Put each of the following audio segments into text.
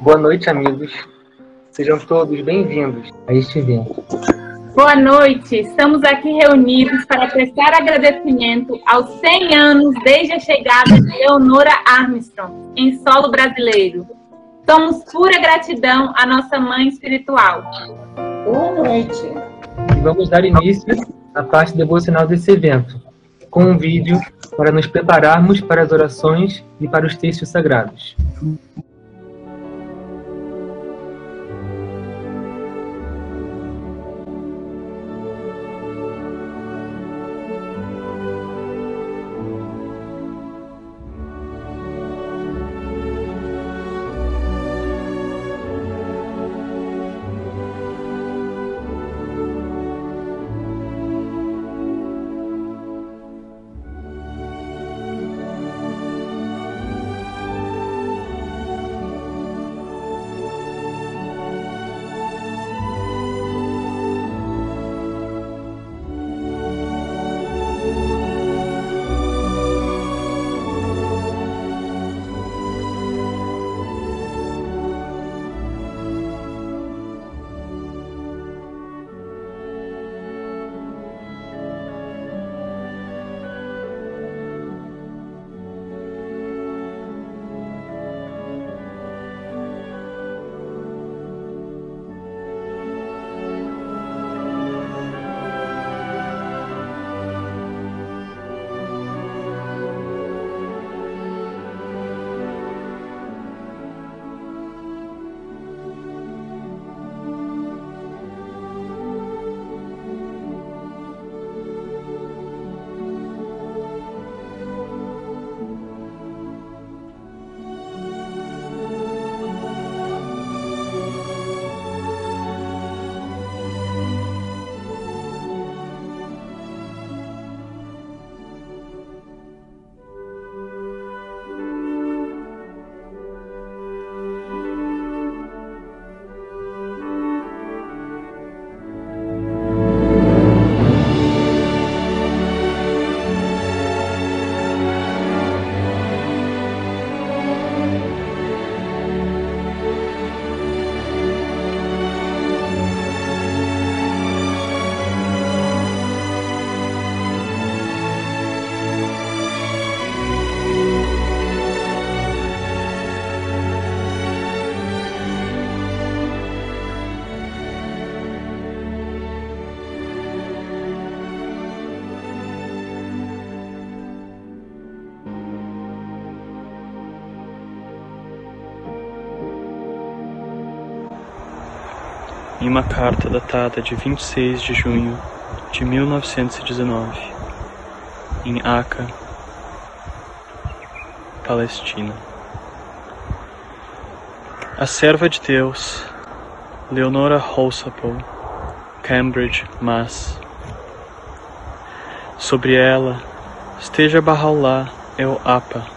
Boa noite, amigos. Sejam todos bem-vindos a este evento. Boa noite. Estamos aqui reunidos para prestar agradecimento aos 100 anos desde a chegada de Leonora Armstrong em solo brasileiro. Somos pura gratidão à nossa mãe espiritual. Boa noite. E vamos dar início à parte devocional desse evento, com um vídeo para nos prepararmos para as orações e para os textos sagrados. Em uma carta datada de 26 de junho de 1919, em Acre, Palestina. A serva de Deus, Leonora Holsapple, Cambridge, Mass. Sobre ela esteja Bahá'u'lláh El Apa.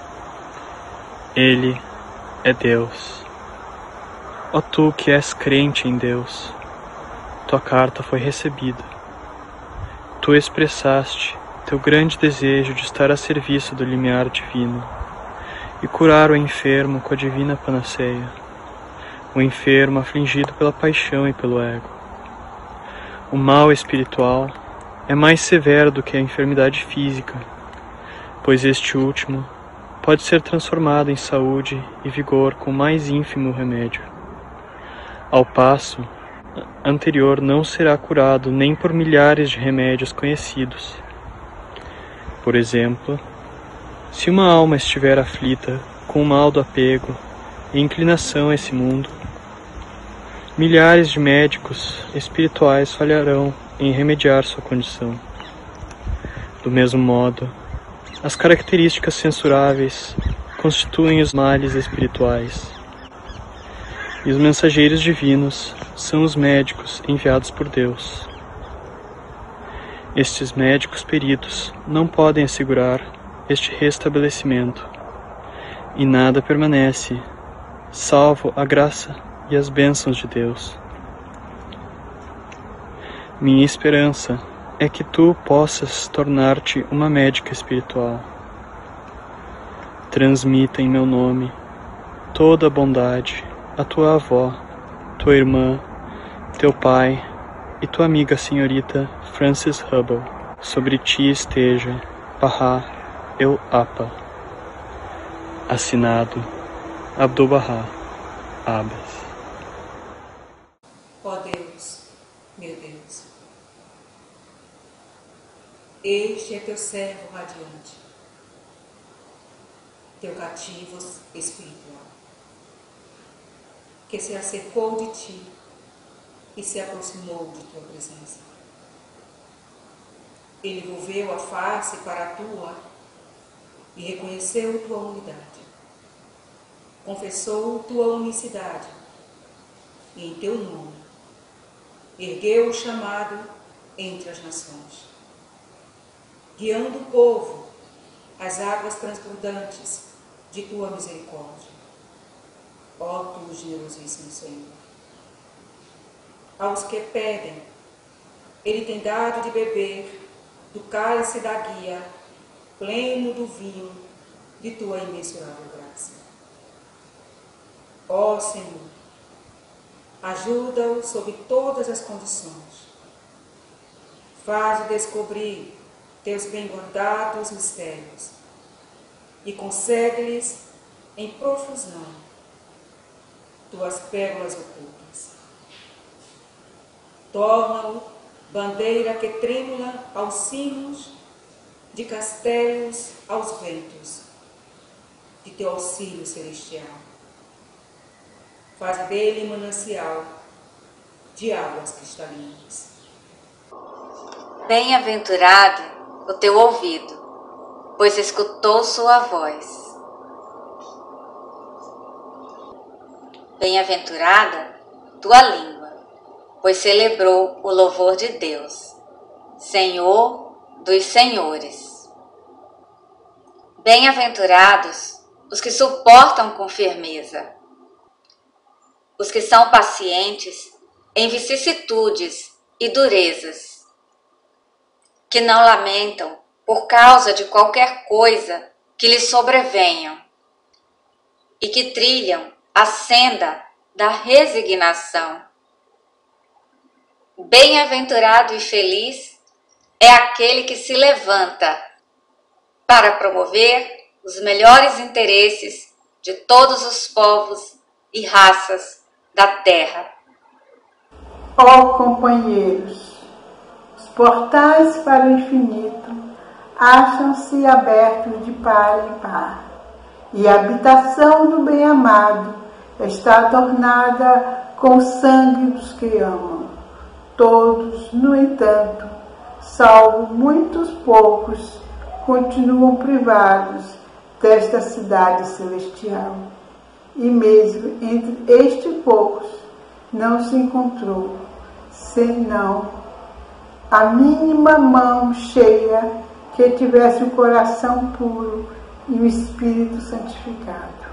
Ele é Deus. Ó tu que és crente em Deus, tua carta foi recebida. Tu expressaste teu grande desejo de estar a serviço do limiar divino e curar o enfermo com a divina panaceia, o enfermo afligido pela paixão e pelo ego. O mal espiritual é mais severo do que a enfermidade física, pois este último pode ser transformado em saúde e vigor com o mais ínfimo remédio. Ao passo, anterior não será curado nem por milhares de remédios conhecidos. Por exemplo, se uma alma estiver aflita com o mal do apego e inclinação a esse mundo, milhares de médicos espirituais falharão em remediar sua condição. Do mesmo modo, as características censuráveis constituem os males espirituais. E os mensageiros divinos são os médicos enviados por Deus. Estes médicos peritos não podem assegurar este restabelecimento, e nada permanece, salvo a graça e as bênçãos de Deus. Minha esperança é que tu possas tornar-te uma médica espiritual. Transmita em meu nome toda a bondade a tua avó, tua irmã, teu pai e tua amiga senhorita Frances Hubble. Sobre ti esteja, Bahá El Apa. Assinado Abdu'l-Bahá Abbas. Ó Deus, meu Deus, este é teu servo radiante, teu cativo espiritual, que se acercou de ti e se aproximou de tua presença. Ele volveu a face para a tua e reconheceu tua unidade. Confessou tua unicidade e em teu nome ergueu o chamado entre as nações, guiando o povo às águas transbordantes de tua misericórdia. Ó tu, generosíssimo Senhor. Aos que pedem, ele tem dado de beber do cálice da guia, pleno do vinho de tua imensurável graça. Ó Senhor, ajuda-o sob todas as condições. Faz descobrir teus bem guardados mistérios e concede-lhes em profusão tuas pérolas ocultas. Torna-o bandeira que trêmula aos sinos, de castelos aos ventos, de teu auxílio celestial. Faz dele manancial de águas cristalinas. Bem-aventurado o teu ouvido, pois escutou sua voz. Bem-aventurada tua língua, pois celebrou o louvor de Deus, Senhor dos senhores. Bem-aventurados os que suportam com firmeza, os que são pacientes em vicissitudes e durezas, que não lamentam por causa de qualquer coisa que lhes sobrevenham e que trilham a senda da resignação. Bem-aventurado e feliz é aquele que se levanta para promover os melhores interesses de todos os povos e raças da terra. Ó companheiros, os portais para o infinito acham-se abertos de par em par, e a habitação do bem-amado está adornada com o sangue dos que amam. Todos, no entanto, salvo muitos poucos, continuam privados desta cidade celestial. E mesmo entre estes poucos não se encontrou senão a mínima mão cheia que tivesse o coração puro e o espírito santificado.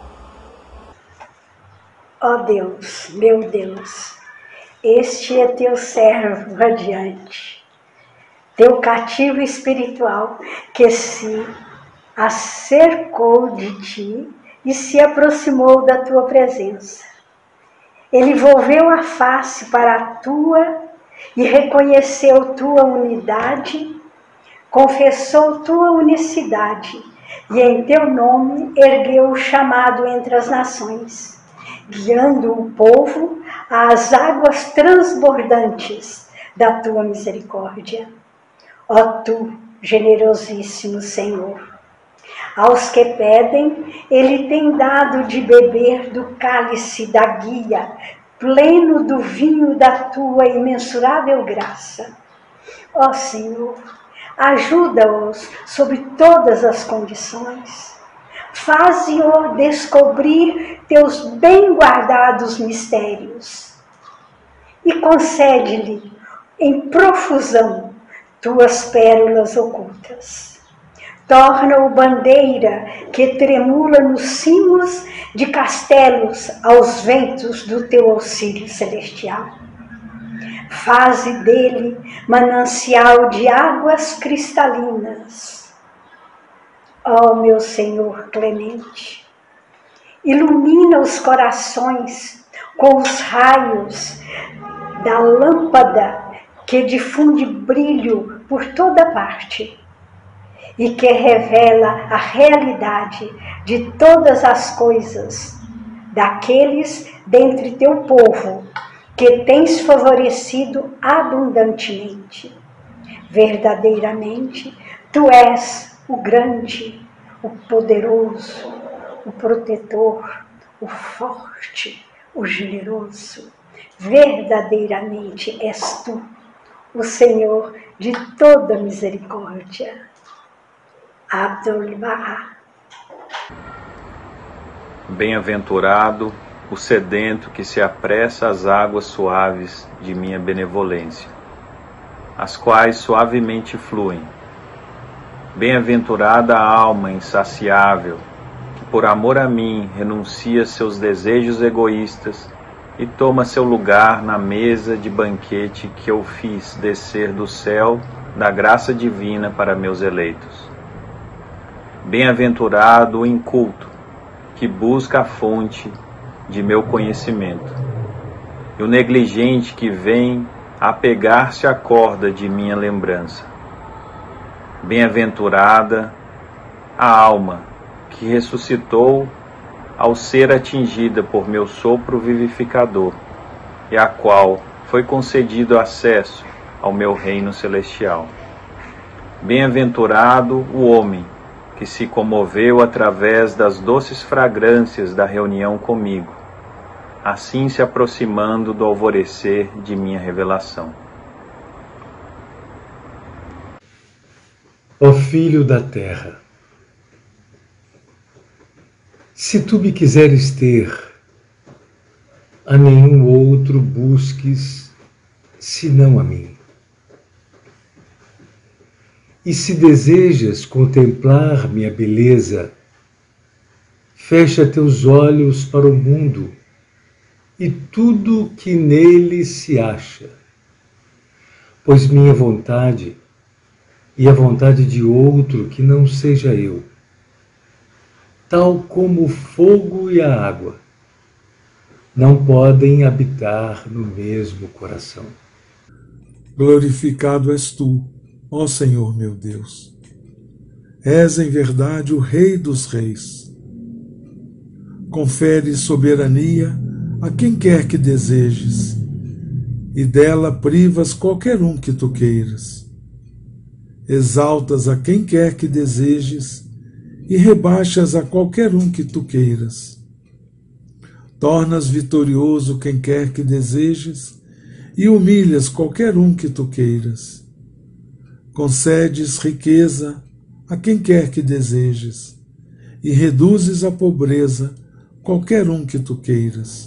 Ó Deus, meu Deus, este é teu servo radiante, teu cativo espiritual que se acercou de ti e se aproximou da tua presença. Ele volveu a face para a tua e reconheceu tua unidade, confessou tua unicidade e em teu nome ergueu o chamado entre as nações, guiando o povo às águas transbordantes da tua misericórdia. Ó tu, generosíssimo Senhor, aos que pedem, ele tem dado de beber do cálice da guia, pleno do vinho da tua imensurável graça. Ó Senhor, ajuda-os sob todas as condições. Faze-o descobrir teus bem guardados mistérios e concede-lhe em profusão tuas pérolas ocultas. Torna-o bandeira que tremula nos cimos de castelos aos ventos do teu auxílio celestial. Faze dele manancial de águas cristalinas. Ó meu Senhor clemente, ilumina os corações com os raios da lâmpada que difunde brilho por toda parte e que revela a realidade de todas as coisas, daqueles dentre teu povo que tens favorecido abundantemente. Verdadeiramente, tu és o grande, o poderoso, o protetor, o forte, o generoso. Verdadeiramente és tu, o Senhor de toda misericórdia. Abdul-Bahá. Bem-aventurado o sedento que se apressa às águas suaves de minha benevolência, as quais suavemente fluem. Bem-aventurada a alma insaciável, que por amor a mim renuncia seus desejos egoístas e toma seu lugar na mesa de banquete que eu fiz descer do céu da graça divina para meus eleitos. Bem-aventurado o inculto, que busca a fonte de meu conhecimento, e o negligente que vem apegar-se à corda de minha lembrança. Bem-aventurada a alma que ressuscitou ao ser atingida por meu sopro vivificador, e a qual foi concedido acesso ao meu reino celestial. Bem-aventurado o homem que se comoveu através das doces fragrâncias da reunião comigo, assim se aproximando do alvorecer de minha revelação. Ó Filho da terra, se tu me quiseres ter, a nenhum outro busques senão a mim. E se desejas contemplar minha beleza, fecha teus olhos para o mundo e tudo que nele se acha, pois minha vontade e a vontade de outro que não seja eu, tal como o fogo e a água, não podem habitar no mesmo coração. Glorificado és tu, ó Senhor meu Deus. És em verdade o Rei dos Reis. Conferes soberania a quem quer que desejes, e dela privas qualquer um que tu queiras. Exaltas a quem quer que desejes, e rebaixas a qualquer um que tu queiras. Tornas vitorioso quem quer que desejes, e humilhas qualquer um que tu queiras. Concedes riqueza a quem quer que desejes, e reduzes à pobreza qualquer um que tu queiras.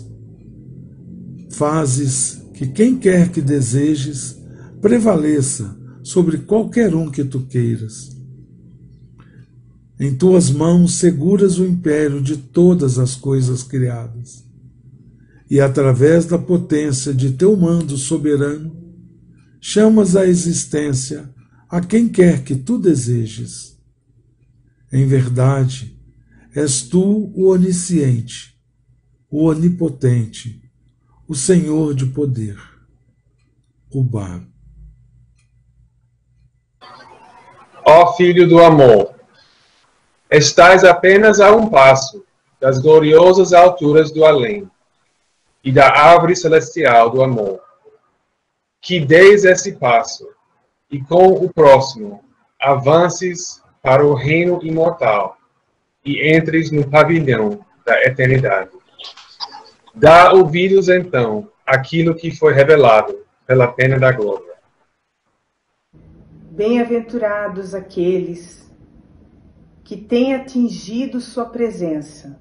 Fazes que quem quer que desejes prevaleça sobre qualquer um que tu queiras. Em tuas mãos seguras o império de todas as coisas criadas, e através da potência de teu mando soberano, chamas à existência a quem quer que tu desejes. Em verdade, és tu o onisciente, o onipotente, o Senhor de poder. Ubá. Ó Filho do amor, estás apenas a um passo das gloriosas alturas do além e da árvore celestial do amor. Que deis esse passo e com o próximo avances para o reino imortal e entres no pavilhão da eternidade. Dá ouvidos então àquilo que foi revelado pela pena da glória. Bem-aventurados aqueles que têm atingido sua presença.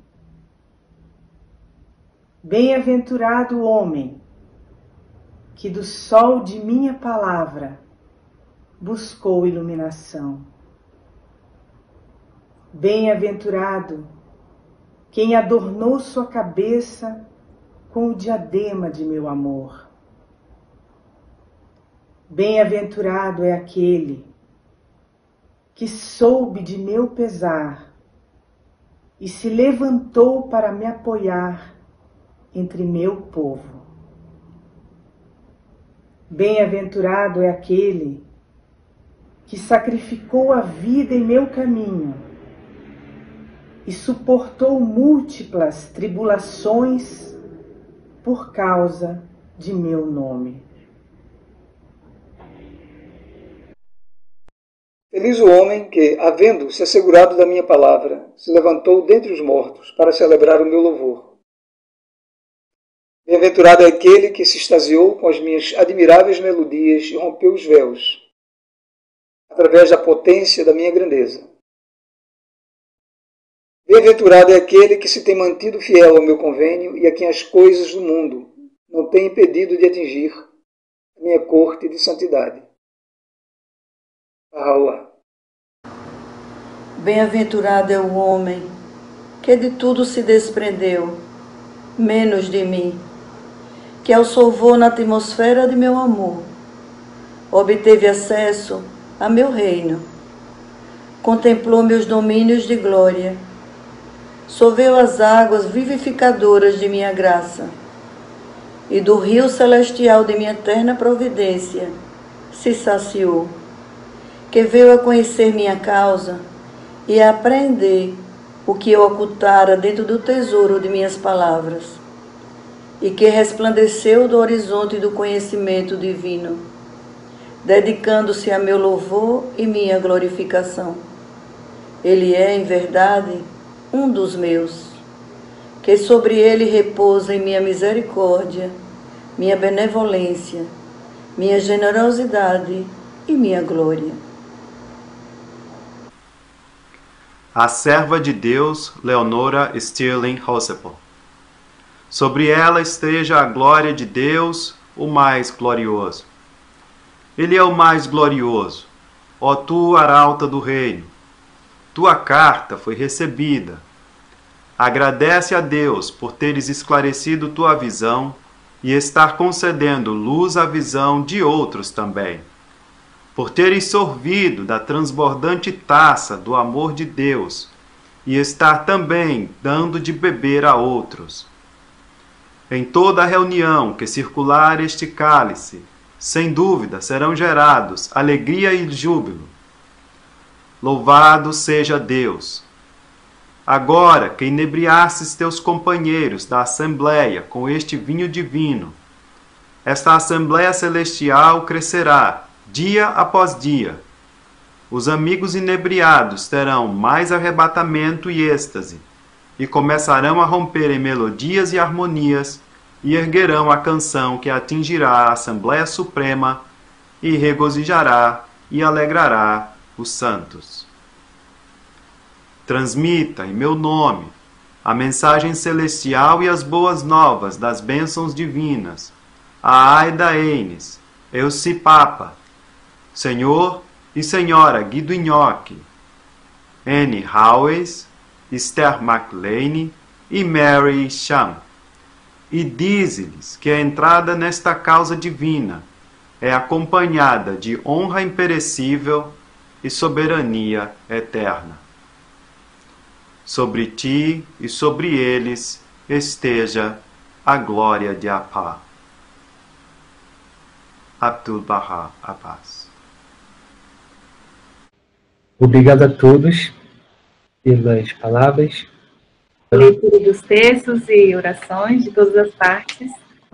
Bem-aventurado o homem que do sol de minha palavra buscou iluminação. Bem-aventurado quem adornou sua cabeça com o diadema de meu amor. Bem-aventurado é aquele que soube de meu pesar e se levantou para me apoiar entre meu povo. Bem-aventurado é aquele que sacrificou a vida em meu caminho e suportou múltiplas tribulações por causa de meu nome. Feliz o homem que, havendo se assegurado da minha palavra, se levantou dentre os mortos para celebrar o meu louvor. Bem-aventurado é aquele que se extasiou com as minhas admiráveis melodias e rompeu os véus, através da potência da minha grandeza. Bem-aventurado é aquele que se tem mantido fiel ao meu convênio e a quem as coisas do mundo não têm impedido de atingir a minha corte de santidade. Baha'u'lláh. Bem-aventurado é o homem que de tudo se desprendeu, menos de mim, que ao solvor na atmosfera de meu amor, obteve acesso a meu reino, contemplou meus domínios de glória, sorveu as águas vivificadoras de minha graça, e do rio celestial de minha eterna providência se saciou, que veio a conhecer minha causa e a aprender o que eu ocultara dentro do tesouro de minhas palavras, e que resplandeceu do horizonte do conhecimento divino, dedicando-se a meu louvor e minha glorificação. Ele é, em verdade, um dos meus, que sobre ele repousem minha misericórdia, minha benevolência, minha generosidade e minha glória. A serva de Deus, Leonora Stirling Hosepel. Sobre ela esteja a glória de Deus, o mais glorioso. Ele é o mais glorioso, ó tu, arauta do reino. Tua carta foi recebida. Agradece a Deus por teres esclarecido tua visão e estar concedendo luz à visão de outros também. Por teres sorvido da transbordante taça do amor de Deus e estar também dando de beber a outros. Em toda a reunião que circular este cálice, sem dúvida serão gerados alegria e júbilo. Louvado seja Deus! Agora que inebriastes teus companheiros da Assembleia com este vinho divino, esta Assembleia Celestial crescerá dia após dia. Os amigos inebriados terão mais arrebatamento e êxtase, e começarão a romper em melodias e harmonias, e erguerão a canção que atingirá a Assembleia Suprema, e regozijará e alegrará os santos. Transmita, em meu nome, a mensagem celestial e as boas novas das bênçãos divinas, a Aida Eines, Elci Papa, Senhor e Senhora Guido Nhoque, Anne Howes, Esther McLean e Mary Sham, e dize-lhes que a entrada nesta causa divina é acompanhada de honra imperecível e soberania eterna. Sobre ti e sobre eles esteja a glória de Apá. Abdu'l-Bahá Abbas. Obrigado a todos pelas palavras. Leitura dos textos e orações de todas as partes.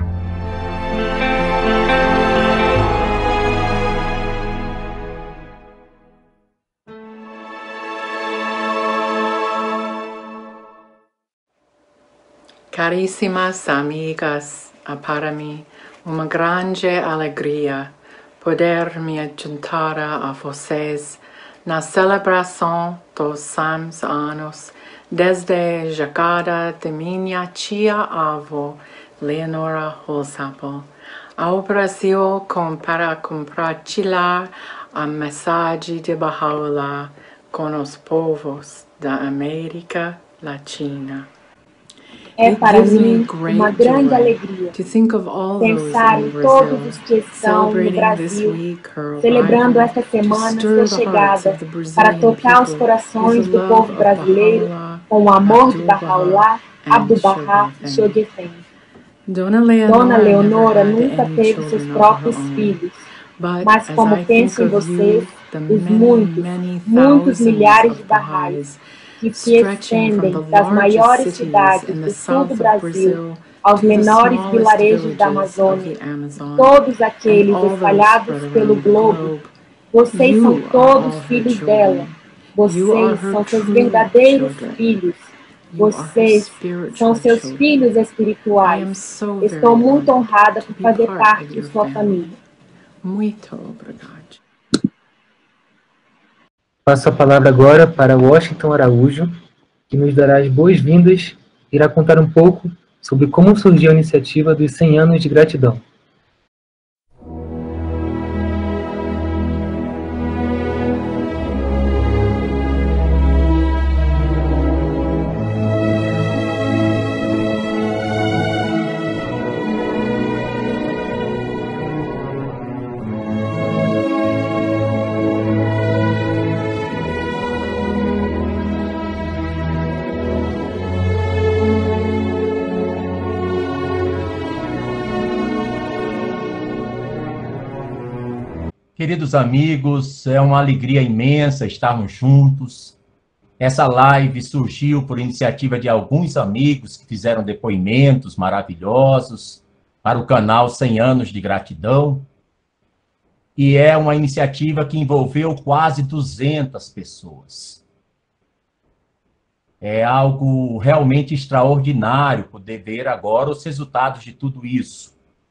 Caríssimas amigas, para mim uma grande alegria poder me juntar a vocês na celebração dos 100 anos desde a chegada de minha tia-avó, Leonora Hosepel, ao Brasil para compartilhar a mensagem de Baha'u'lláh com os povos da América Latina. É para mim uma grande alegria pensar em todos os que estão no Brasil, celebrando esta semana sua chegada, para tocar os corações do povo brasileiro com o amor de Bahá'u'lláh, Abdu'l-Bahá e Shoghi-Effendi. Dona Leonora nunca teve seus próprios filhos, mas como penso em vocês, os muitos milhares de Baha'is que se estendem das maiores cidades do sul do Brasil aos menores vilarejos da Amazônia, todos aqueles espalhados pelo globo, vocês são todos filhos dela. Vocês são seus verdadeiros filhos. Vocês são seus filhos espirituais. Estou muito honrada por fazer parte de sua família. Muito obrigada. Passo a palavra agora para Washington Araújo, que nos dará as boas-vindas e irá contar um pouco sobre como surgiu a iniciativa dos 100 anos de gratidão. Queridos amigos, é uma alegria imensa estarmos juntos. Essa live surgiu por iniciativa de alguns amigos que fizeram depoimentos maravilhosos para o canal 100 anos de gratidão. E é uma iniciativa que envolveu quase 200 pessoas. É algo realmente extraordinário poder ver agora os resultados de tudo isso.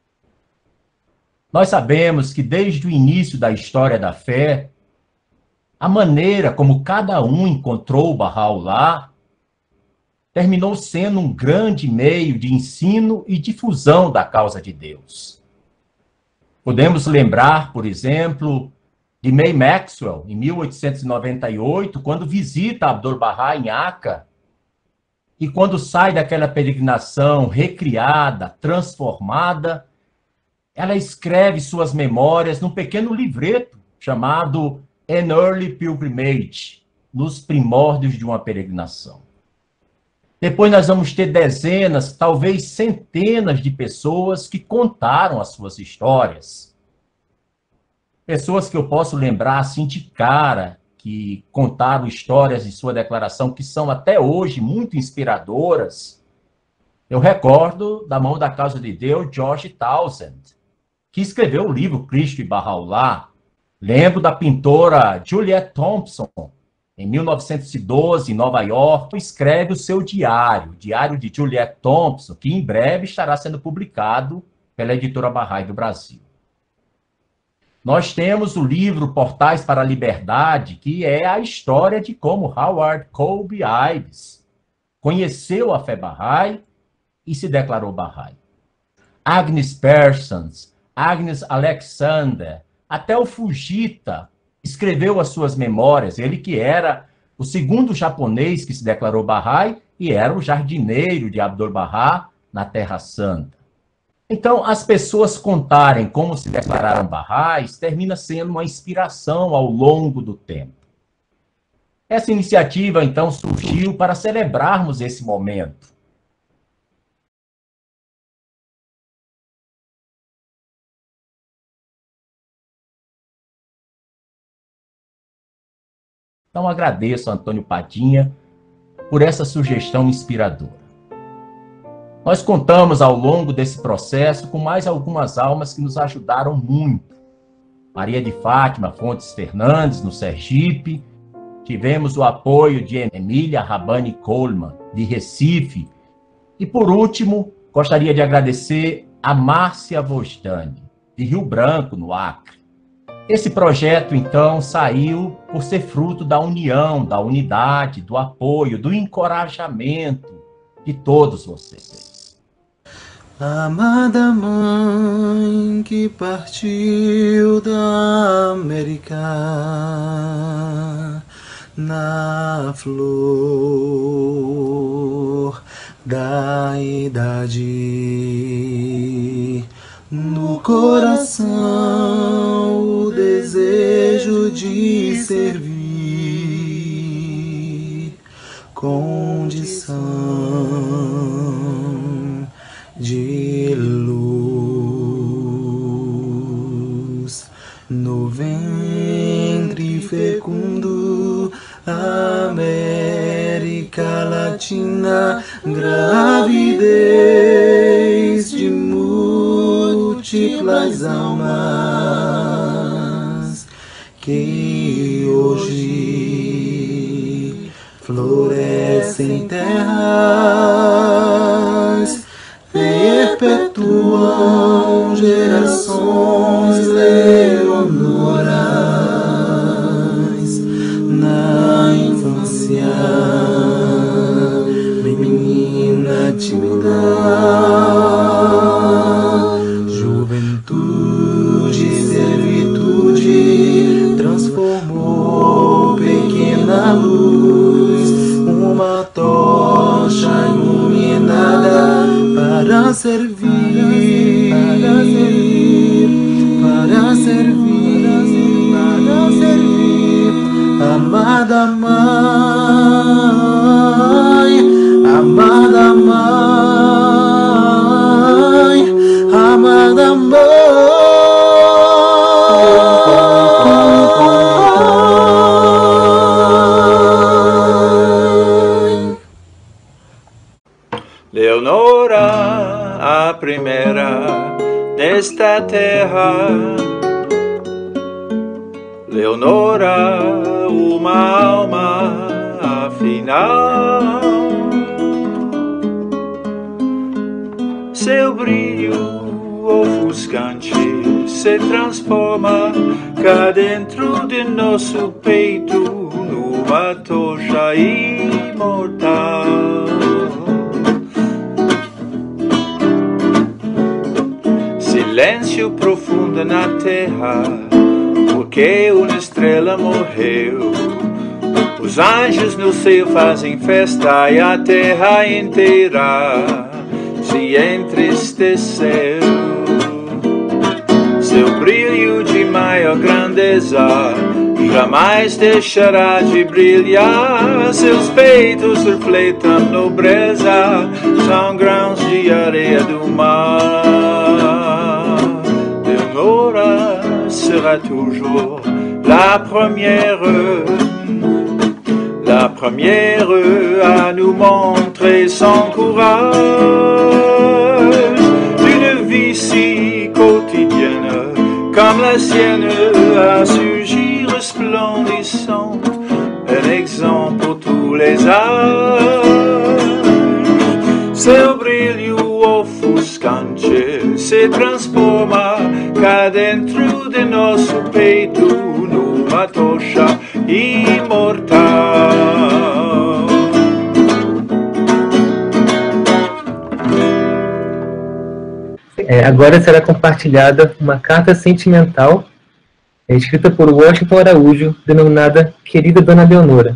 Nós sabemos que desde o início da história da fé, a maneira como cada um encontrou o Bahá'u'lláh terminou sendo um grande meio de ensino e difusão da causa de Deus. Podemos lembrar, por exemplo, de May Maxwell, em 1898, quando visita Abdu'l-Bahá em Aca, e quando sai daquela peregrinação recriada, transformada, ela escreve suas memórias num pequeno livreto chamado An Early Pilgrimage, nos primórdios de uma peregrinação. Depois nós vamos ter dezenas, talvez centenas de pessoas que contaram as suas histórias. Pessoas que eu posso lembrar assim de cara, que contaram histórias em sua declaração que são até hoje muito inspiradoras. Eu recordo da mão da causa de Deus, George Townsend, que escreveu o livro Cristo e Bahá'u'lláh. Lembro da pintora Juliette Thompson, em 1912, em Nova York, escreve o seu diário, o Diário de Juliette Thompson, que em breve estará sendo publicado pela editora Bahá'í do Brasil. Nós temos o livro Portais para a Liberdade, que é a história de como Howard Colby Ives conheceu a fé Bahá'í e se declarou Bahá'í. Agnes Parsons, Agnes Alexander, até o Fujita escreveu as suas memórias, ele que era o segundo japonês que se declarou Bahá'í e era o jardineiro de Abdu'l-Bahá na Terra Santa. Então, as pessoas contarem como se declararam Bahá'ís termina sendo uma inspiração ao longo do tempo. Essa iniciativa, então, surgiu para celebrarmos esse momento. Então, agradeço a Antônio Padinha por essa sugestão inspiradora. Nós contamos ao longo desse processo com mais algumas almas que nos ajudaram muito. Maria de Fátima Fontes Fernandes, no Sergipe. Tivemos o apoio de Emília Rabani Coleman, de Recife. E, por último, gostaria de agradecer a Márcia Vosdani, de Rio Branco, no Acre. Esse projeto, então, saiu por ser fruto da união, da unidade, do apoio, do encorajamento de todos vocês. Amada mãe que partiu da América na flor da idade, no coração o desejo de servir, com no ventre fecundo, América Latina, gravidez de múltiplas almas que hoje florescem terras, perpetuam gerações leonoras na infância, menina tímida, juventude, servitude, transformou pequena luz, uma tocha iluminada para servir, para servir, para servir, amada mãe, amada mãe, amada mãe. Leonora, a primeira desta terra. Leonora, uma alma afinal. Seu brilho ofuscante se transforma cá dentro de nosso peito numa tocha imortal. Silêncio profundo na terra, porque uma estrela morreu. Os anjos no céu fazem festa e a terra inteira se entristeceu. Seu brilho de maior grandeza jamais deixará de brilhar. Seus peitos refletem nobreza, são grãos de areia do mar. Leonora sera toujours la première à nous montrer son courage. Une vie si quotidienne comme la sienne a surgi resplendissante, un exemple pour tous les âges. Seu brilho ofuscante se transforma cá dentro de nosso peito numa tocha imortal. Agora será compartilhada uma carta sentimental escrita por Washington Araújo, denominada Querida Dona Leonora.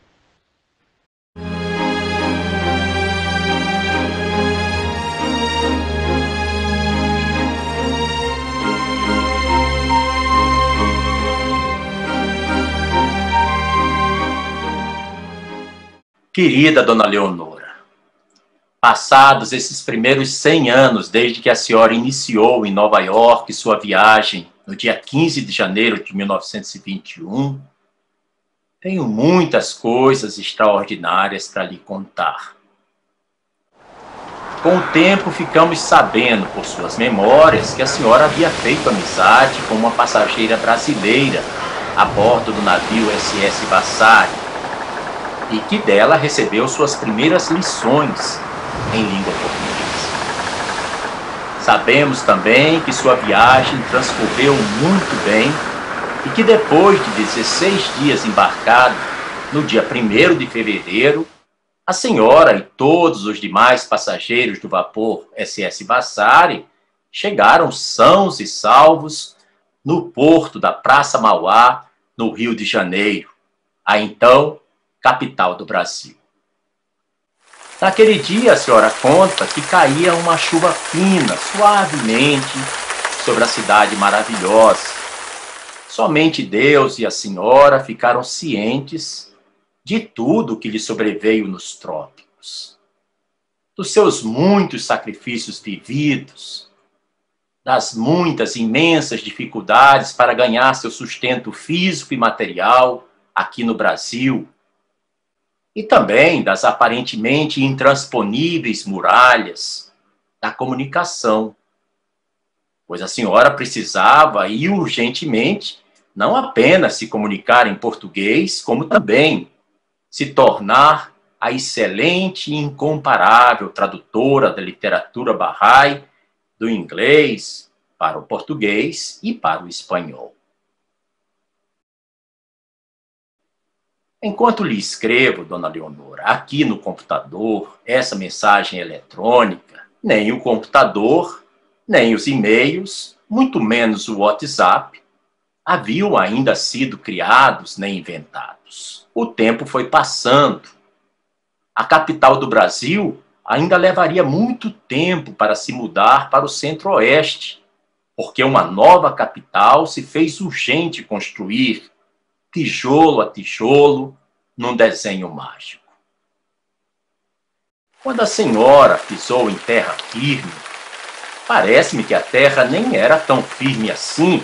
Querida Dona Leonora, passados esses primeiros 100 anos desde que a senhora iniciou em Nova York sua viagem no dia 15 de janeiro de 1921, tenho muitas coisas extraordinárias para lhe contar. Com o tempo ficamos sabendo por suas memórias que a senhora havia feito amizade com uma passageira brasileira a bordo do navio SS Vasari, e que dela recebeu suas primeiras lições em língua portuguesa. Sabemos também que sua viagem transcorreu muito bem e que depois de 16 dias embarcado, no dia 1º de fevereiro, a senhora e todos os demais passageiros do vapor SS Vasari chegaram sãos e salvos no porto da Praça Mauá, no Rio de Janeiro, a então capital do Brasil. Naquele dia, a senhora conta que caía uma chuva fina, suavemente, sobre a cidade maravilhosa. Somente Deus e a senhora ficaram cientes de tudo que lhe sobreveio nos trópicos, dos seus muitos sacrifícios vividos, das muitas, imensas dificuldades para ganhar seu sustento físico e material aqui no Brasil, e também das aparentemente intransponíveis muralhas da comunicação, pois a senhora precisava e urgentemente não apenas se comunicar em português, como também se tornar a excelente e incomparável tradutora da literatura Bahá'í do inglês para o português e para o espanhol. Enquanto lhe escrevo, dona Leonora, aqui no computador, essa mensagem eletrônica, nem o computador, nem os e-mails, muito menos o WhatsApp, haviam ainda sido criados nem inventados. O tempo foi passando. A capital do Brasil ainda levaria muito tempo para se mudar para o centro-oeste, porque uma nova capital se fez urgente construir, tijolo a tijolo, num desenho mágico. Quando a senhora pisou em terra firme, parece-me que a terra nem era tão firme assim,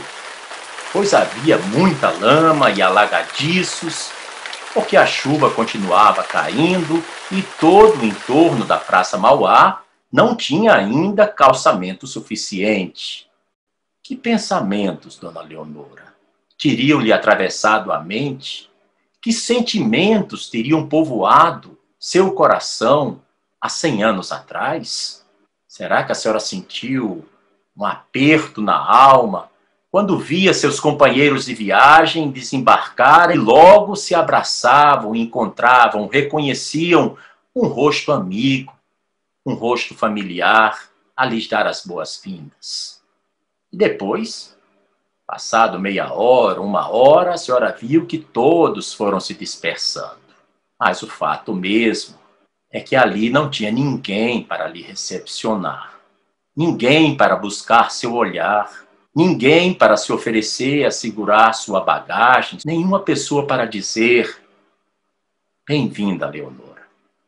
pois havia muita lama e alagadiços, porque a chuva continuava caindo e todo o entorno da Praça Mauá não tinha ainda calçamento suficiente. Que pensamentos, dona Leonora, teriam-lhe atravessado a mente? Que sentimentos teriam povoado seu coração há 100 anos atrás? Será que a senhora sentiu um aperto na alma quando via seus companheiros de viagem desembarcar e logo se abraçavam, encontravam, reconheciam um rosto amigo, um rosto familiar a lhes dar as boas-vindas? E depois, passado meia hora, 1 hora, a senhora viu que todos foram se dispersando. Mas o fato mesmo é que ali não tinha ninguém para lhe recepcionar, ninguém para buscar seu olhar, ninguém para se oferecer a segurar sua bagagem, nenhuma pessoa para dizer: bem-vinda, Leonora.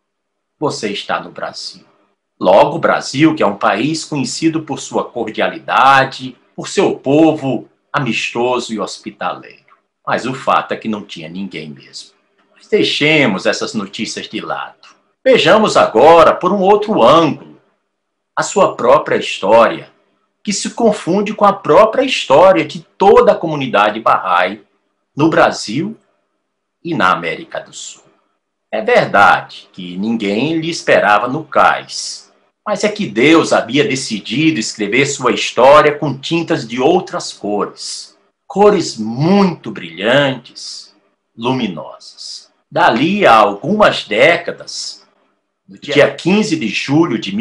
Você está no Brasil. Logo, o Brasil, que é um país conhecido por sua cordialidade, por seu povo amistoso e hospitaleiro. Mas o fato é que não tinha ninguém mesmo. Mas deixemos essas notícias de lado. Vejamos agora, por um outro ângulo, a sua própria história, que se confunde com a própria história de toda a comunidade Bahá'í no Brasil e na América do Sul. É verdade que ninguém lhe esperava no cais, mas é que Deus havia decidido escrever sua história com tintas de outras cores, cores muito brilhantes, luminosas. Dali a algumas décadas, no dia 15 de julho de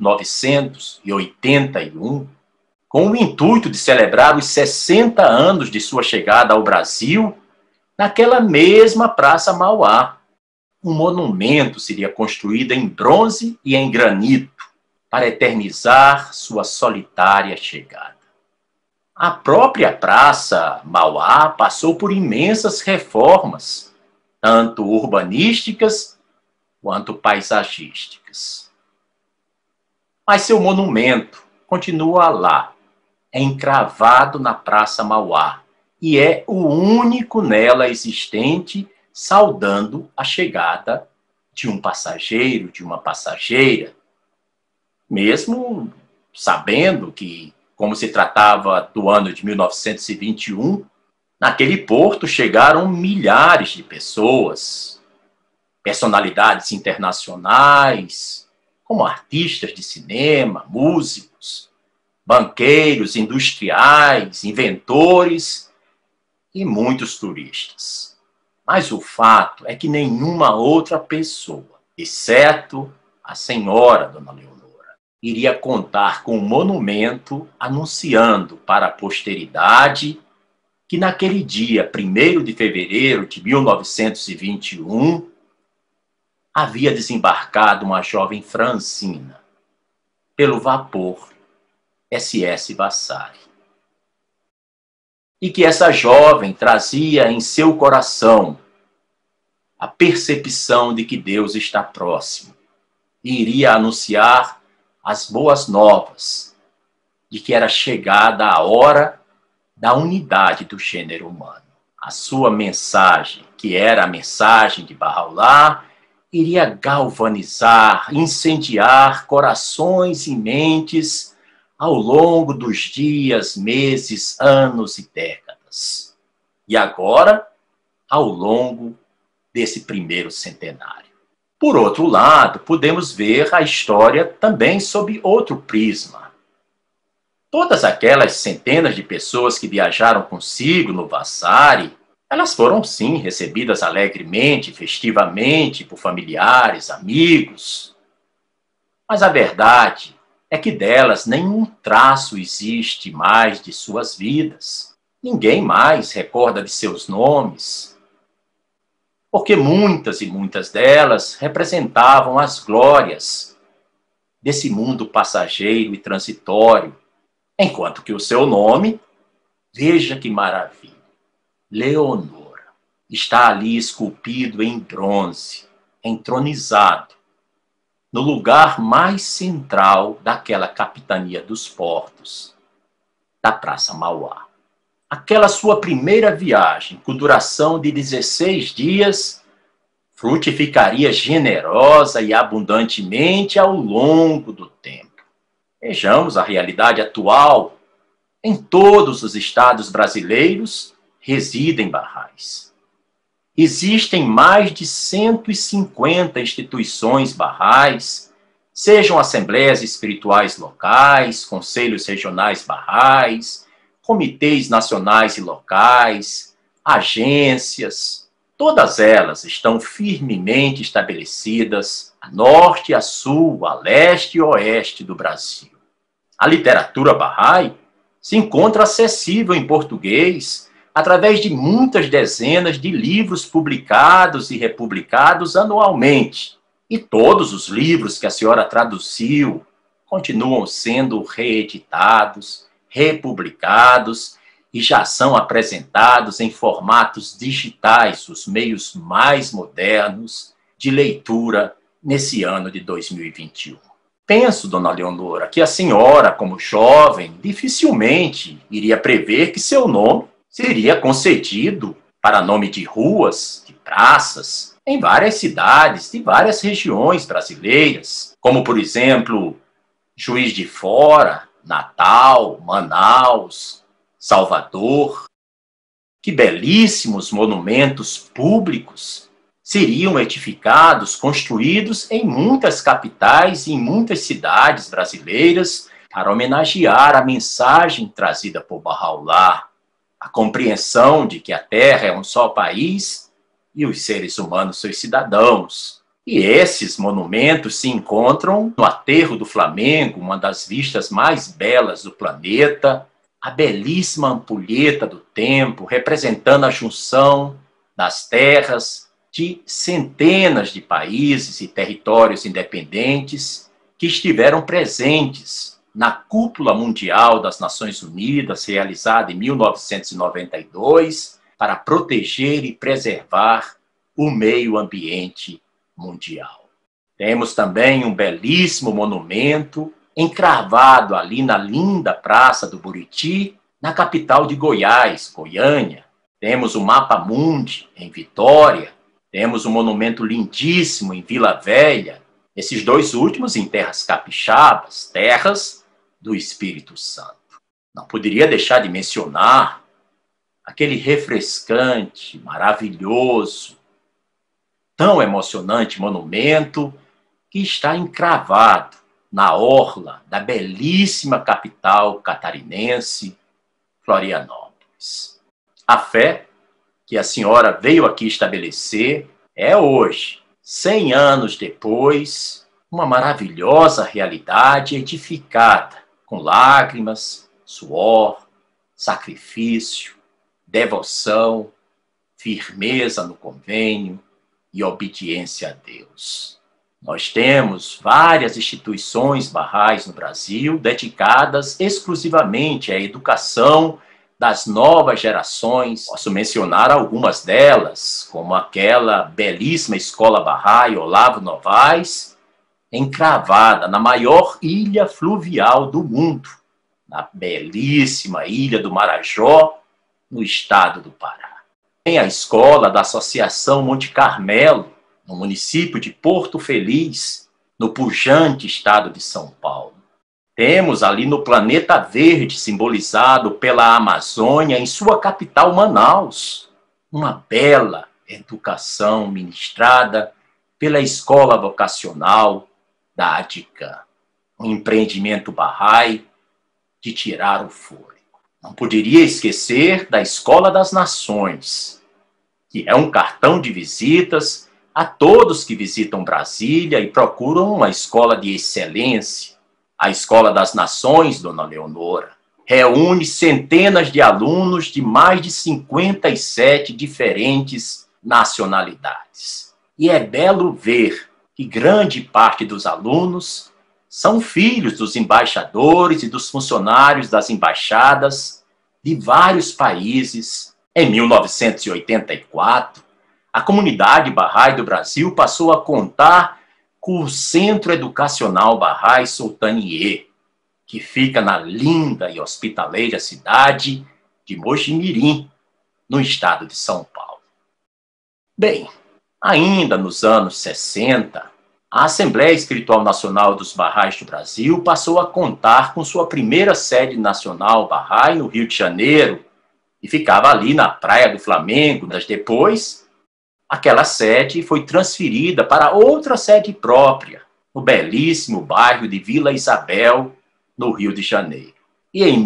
1981, com o intuito de celebrar os 60 anos de sua chegada ao Brasil, naquela mesma Praça Mauá, um monumento seria construído em bronze e em granito para eternizar sua solitária chegada. A própria Praça Mauá passou por imensas reformas, tanto urbanísticas quanto paisagísticas. Mas seu monumento continua lá, encravado na Praça Mauá, e é o único nela existente saudando a chegada de um passageiro, de uma passageira, mesmo sabendo que, como se tratava do ano de 1921, naquele porto chegaram milhares de pessoas, personalidades internacionais, como artistas de cinema, músicos, banqueiros, industriais, inventores e muitos turistas. Mas o fato é que nenhuma outra pessoa, exceto a senhora, dona Leonora, iria contar com um monumento anunciando para a posteridade que naquele dia, 1º de fevereiro de 1921, havia desembarcado uma jovem Francina pelo vapor SS Vasari. E que essa jovem trazia em seu coração a percepção de que Deus está próximo e iria anunciar as boas novas de que era chegada a hora da unidade do gênero humano. A sua mensagem, que era a mensagem de Bahá'u'lláh, iria galvanizar, incendiar corações e mentes ao longo dos dias, meses, anos e décadas. E agora, ao longo desse primeiro centenário. Por outro lado, podemos ver a história também sob outro prisma. Todas aquelas centenas de pessoas que viajaram consigo no Vasari, elas foram sim recebidas alegremente, festivamente, por familiares, amigos. Mas a verdade é que delas nenhum traço existe mais de suas vidas. Ninguém mais recorda de seus nomes, porque muitas e muitas delas representavam as glórias desse mundo passageiro e transitório, enquanto que o seu nome, veja que maravilha, Leonora, está ali esculpido em bronze, entronizado, no lugar mais central daquela capitania dos portos, da Praça Mauá. Aquela sua primeira viagem, com duração de 16 dias, frutificaria generosa e abundantemente ao longo do tempo. Vejamos a realidade atual. Em todos os estados brasileiros residem Baha'is. Existem mais de 150 instituições Baha'is, sejam assembleias espirituais locais, conselhos regionais Baha'is, comitês nacionais e locais, agências, todas elas estão firmemente estabelecidas a norte, a sul, a leste e oeste do Brasil. A literatura Bahá'í se encontra acessível em português através de muitas dezenas de livros publicados e republicados anualmente. E todos os livros que a senhora traduziu continuam sendo reeditados, republicados e já são apresentados em formatos digitais, os meios mais modernos de leitura nesse ano de 2021. Penso, dona Leonora, que a senhora, como jovem, dificilmente iria prever que seu nome seria concedido para nome de ruas, de praças, em várias cidades de várias regiões brasileiras, como, por exemplo, Juiz de Fora, Natal, Manaus, Salvador. Que belíssimos monumentos públicos seriam edificados, construídos em muitas capitais e em muitas cidades brasileiras para homenagear a mensagem trazida por Bahá'u'lláh, a compreensão de que a Terra é um só país e os seres humanos seus cidadãos. E esses monumentos se encontram no Aterro do Flamengo, uma das vistas mais belas do planeta, a belíssima ampulheta do tempo, representando a junção das terras de centenas de países e territórios independentes que estiveram presentes na Cúpula Mundial das Nações Unidas, realizada em 1992, para proteger e preservar o meio ambiente mundial. Temos também um belíssimo monumento encravado ali na linda Praça do Buriti, na capital de Goiás, Goiânia. Temos o Mapa Mundi, em Vitória. Temos um monumento lindíssimo em Vila Velha. Esses dois últimos em terras capixabas, terras do Espírito Santo. Não poderia deixar de mencionar aquele refrescante, maravilhoso, tão emocionante monumento que está encravado na orla da belíssima capital catarinense, Florianópolis. A fé que a senhora veio aqui estabelecer é hoje, 100 anos depois, uma maravilhosa realidade edificada com lágrimas, suor, sacrifício, devoção, firmeza no convênio e obediência a Deus. Nós temos várias instituições Baha'is no Brasil dedicadas exclusivamente à educação das novas gerações. Posso mencionar algumas delas, como aquela belíssima escola Bahá'í Olavo Novaes, encravada na maior ilha fluvial do mundo, na belíssima ilha do Marajó, no estado do Pará. Tem a escola da Associação Monte Carmelo, no município de Porto Feliz, no pujante estado de São Paulo. Temos ali no Planeta Verde, simbolizado pela Amazônia, em sua capital, Manaus, uma bela educação ministrada pela Escola Vocacional da ADICAM, um empreendimento Bahá'í de tirar o fôlego. Não poderia esquecer da Escola das Nações, que é um cartão de visitas a todos que visitam Brasília e procuram uma escola de excelência. A Escola das Nações, dona Leonora, reúne centenas de alunos de mais de 57 diferentes nacionalidades. E é belo ver que grande parte dos alunos são filhos dos embaixadores e dos funcionários das embaixadas de vários países. Em 1984, a comunidade Bahá'í do Brasil passou a contar com o Centro Educacional Bahá'í Sultaniye, que fica na linda e hospitaleira cidade de Mojimirim, no estado de São Paulo. Bem, ainda nos anos 60, a Assembleia Espiritual Nacional dos Bahá'ís do Brasil passou a contar com sua primeira sede nacional Bahá'í no Rio de Janeiro, e ficava ali na Praia do Flamengo, mas depois aquela sede foi transferida para outra sede própria, no belíssimo bairro de Vila Isabel, no Rio de Janeiro. E em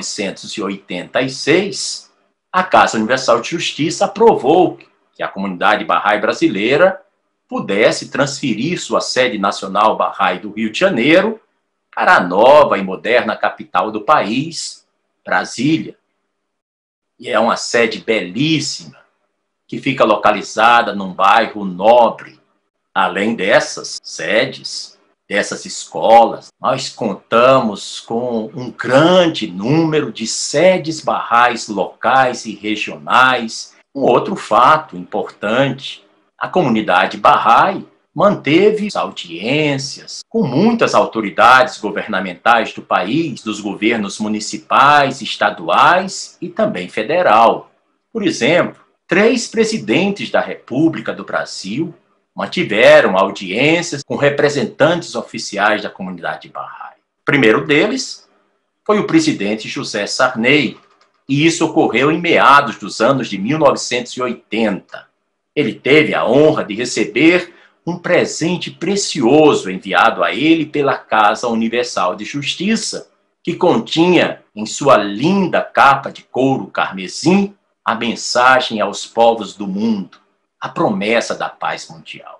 1986, a Casa Universal de Justiça aprovou que a comunidade Bahá'í brasileira pudesse transferir sua sede nacional Bahá'í do Rio de Janeiro para a nova e moderna capital do país, Brasília. E é uma sede belíssima, que fica localizada num bairro nobre. Além dessas sedes, dessas escolas, nós contamos com um grande número de sedes Bahá'ís locais e regionais. Um outro fato importante, a comunidade Bahá'í manteve audiências com muitas autoridades governamentais do país, dos governos municipais, estaduais e também federal. Por exemplo, 3 presidentes da República do Brasil mantiveram audiências com representantes oficiais da comunidade Bahá'í. O primeiro deles foi o presidente José Sarney, e isso ocorreu em meados dos anos de 1980. Ele teve a honra de receber um presente precioso enviado a ele pela Casa Universal de Justiça, que continha em sua linda capa de couro carmesim a mensagem aos povos do mundo, a promessa da paz mundial.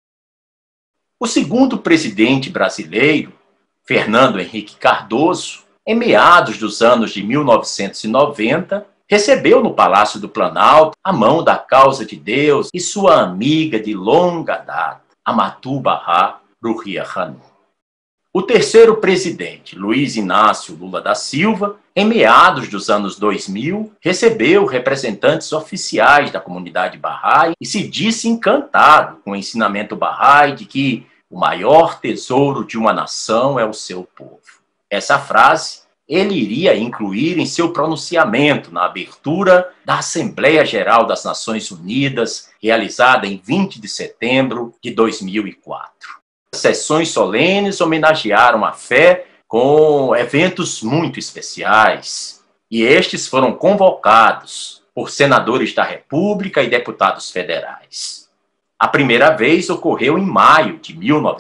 O segundo presidente brasileiro, Fernando Henrique Cardoso, em meados dos anos de 1990, recebeu no Palácio do Planalto a mão da causa de Deus e sua amiga de longa data, Amatou Bahá Ruhia Hanum. O terceiro presidente, Luiz Inácio Lula da Silva, em meados dos anos 2000, recebeu representantes oficiais da comunidade Bahá'í e se disse encantado com o ensinamento Bahá'í de que o maior tesouro de uma nação é o seu povo. Essa frase ele iria incluir em seu pronunciamento na abertura da Assembleia Geral das Nações Unidas, realizada em 20 de setembro de 2004. Sessões solenes homenagearam a fé com eventos muito especiais, e estes foram convocados por senadores da República e deputados federais. A primeira vez ocorreu em maio de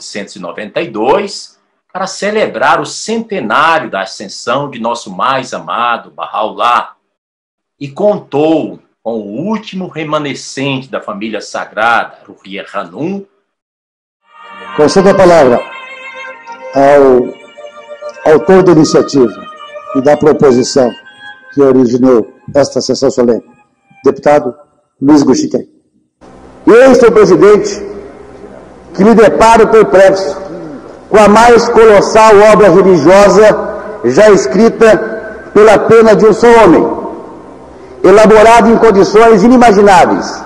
1992, para celebrar o centenário da ascensão de nosso mais amado Bahá'u'lláh, e contou com o último remanescente da família sagrada, Ruhia Hanum. Concedo a palavra ao autor da iniciativa e da proposição que originou esta sessão solene, deputado Luiz Guxiquem. E eu, senhor presidente, que me deparo perplexo com a mais colossal obra religiosa já escrita pela pena de um só homem, elaborada em condições inimagináveis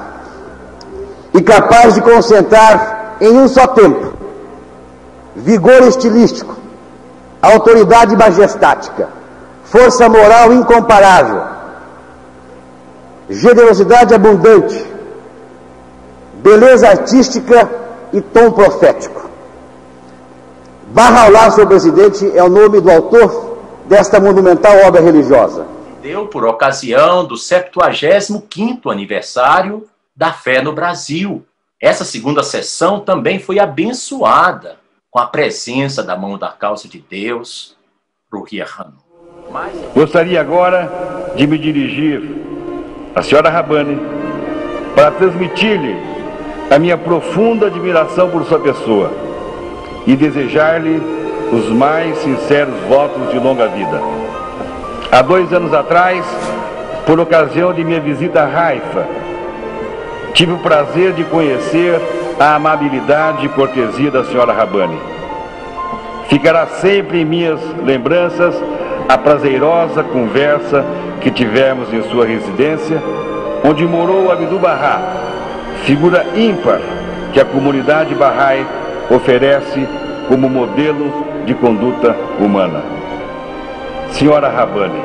e capaz de concentrar em um só tempo vigor estilístico, autoridade majestática, força moral incomparável, generosidade abundante, beleza artística e tom profético. Bahá'u'lláh, senhor presidente, é o nome do autor desta monumental obra religiosa. Deu por ocasião do 75º aniversário da fé no Brasil. Essa segunda sessão também foi abençoada com a presença da mão da causa de Deus, Ruhi Hanum. Gostaria agora de me dirigir à senhora Rabbani para transmitir-lhe a minha profunda admiração por sua pessoa e desejar-lhe os mais sinceros votos de longa vida. Há 2 anos atrás, por ocasião de minha visita a Haifa, tive o prazer de conhecer a amabilidade e cortesia da senhora Rabbani. Ficará sempre em minhas lembranças a prazerosa conversa que tivemos em sua residência, onde morou Abdu'l-Bahá, figura ímpar que a comunidade Bahá'í oferece como modelo de conduta humana. Senhora Rabbani,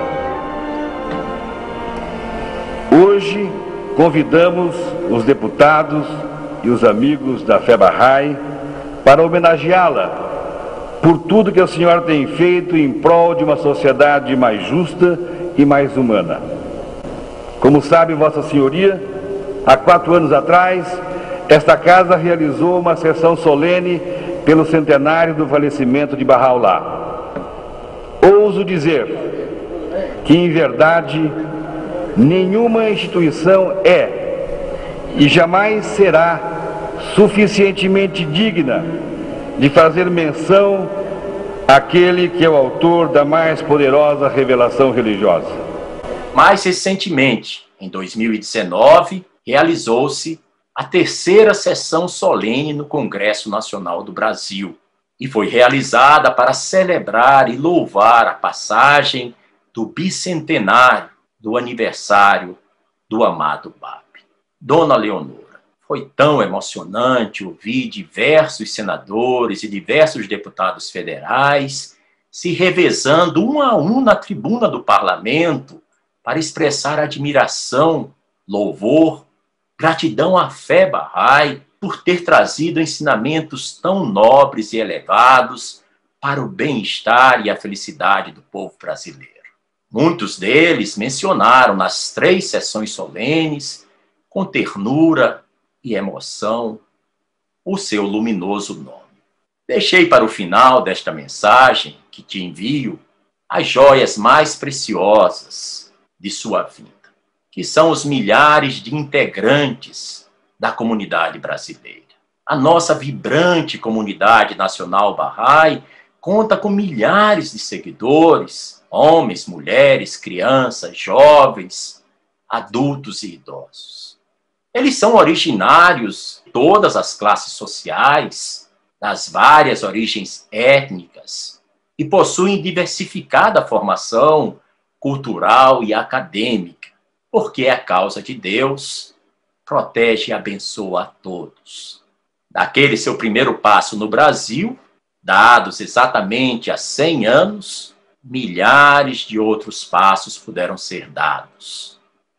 hoje convidamos os deputados e os amigos da fé Bahá'í para homenageá-la por tudo que a senhora tem feito em prol de uma sociedade mais justa e mais humana. Como sabe Vossa Senhoria, há 4 anos atrás, esta casa realizou uma sessão solene pelo centenário do falecimento de Bahá'u'lláh. Ouso dizer que, em verdade, nenhuma instituição é e jamais será suficientemente digna de fazer menção àquele que é o autor da mais poderosa revelação religiosa. Mais recentemente, em 2019, realizou-se a 3ª sessão solene no Congresso Nacional do Brasil e foi realizada para celebrar e louvar a passagem do bicentenário do aniversário do amado Bab. Dona Leonora, foi tão emocionante ouvir diversos senadores e diversos deputados federais se revezando um a um na tribuna do parlamento para expressar admiração, louvor, gratidão à fé Bahá'í por ter trazido ensinamentos tão nobres e elevados para o bem-estar e a felicidade do povo brasileiro. Muitos deles mencionaram nas 3 sessões solenes, com ternura e emoção, o seu luminoso nome. Deixei para o final desta mensagem que te envio as joias mais preciosas de sua vida, que são os milhares de integrantes da comunidade brasileira. A nossa vibrante comunidade nacional Bahá'í conta com milhares de seguidores, homens, mulheres, crianças, jovens, adultos e idosos. Eles são originários de todas as classes sociais, das várias origens étnicas e possuem diversificada formação cultural e acadêmica, porque a causa de Deus protege e abençoa a todos. Daquele seu primeiro passo no Brasil, dados exatamente há 100 anos, milhares de outros passos puderam ser dados.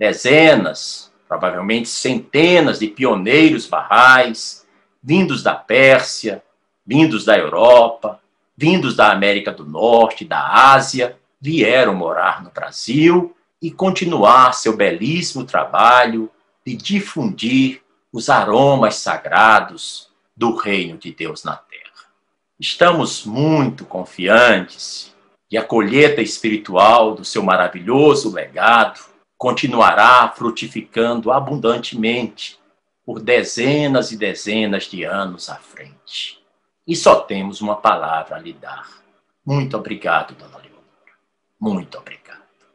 Dezenas, provavelmente centenas de pioneiros bahá'ís, vindos da Pérsia, vindos da Europa, vindos da América do Norte, da Ásia, vieram morar no Brasil e continuar seu belíssimo trabalho de difundir os aromas sagrados do reino de Deus na Terra. Estamos muito confiantes que a colheita espiritual do seu maravilhoso legado continuará frutificando abundantemente por dezenas e dezenas de anos à frente. E só temos uma palavra a lhe dar. Muito obrigado, Dona Leonora. Muito obrigado.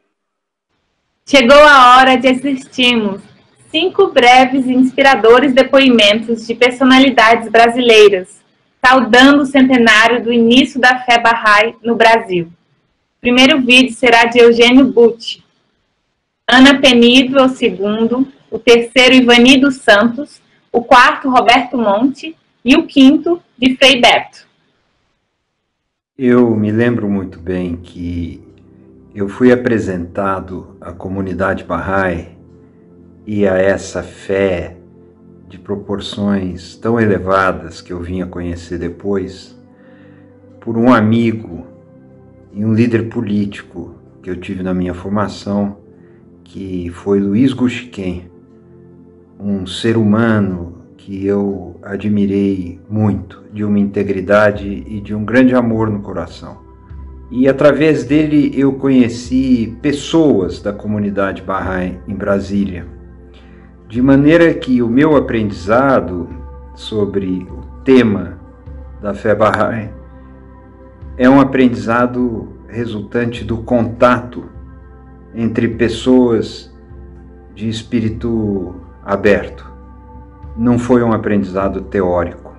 Chegou a hora de assistirmos 5 breves e inspiradores depoimentos de personalidades brasileiras, saudando o centenário do início da fé Bahá'í no Brasil. O primeiro vídeo será de Eugênio Butti. Ana Penido é o segundo, o terceiro Ivani dos Santos, o quarto Roberto Monte e o quinto de Frei Beto. Eu me lembro muito bem que eu fui apresentado à comunidade Bahá'í e a essa fé de proporções tão elevadas que eu vim a conhecer depois, por um amigo e um líder político que eu tive na minha formação, que foi Luiz Gushiken, um ser humano que eu admirei muito, de uma integridade e de um grande amor no coração. E através dele eu conheci pessoas da comunidade Bahá'í em Brasília, de maneira que o meu aprendizado sobre o tema da fé Bahá'í é um aprendizado resultante do contato entre pessoas de espírito aberto. Não foi um aprendizado teórico,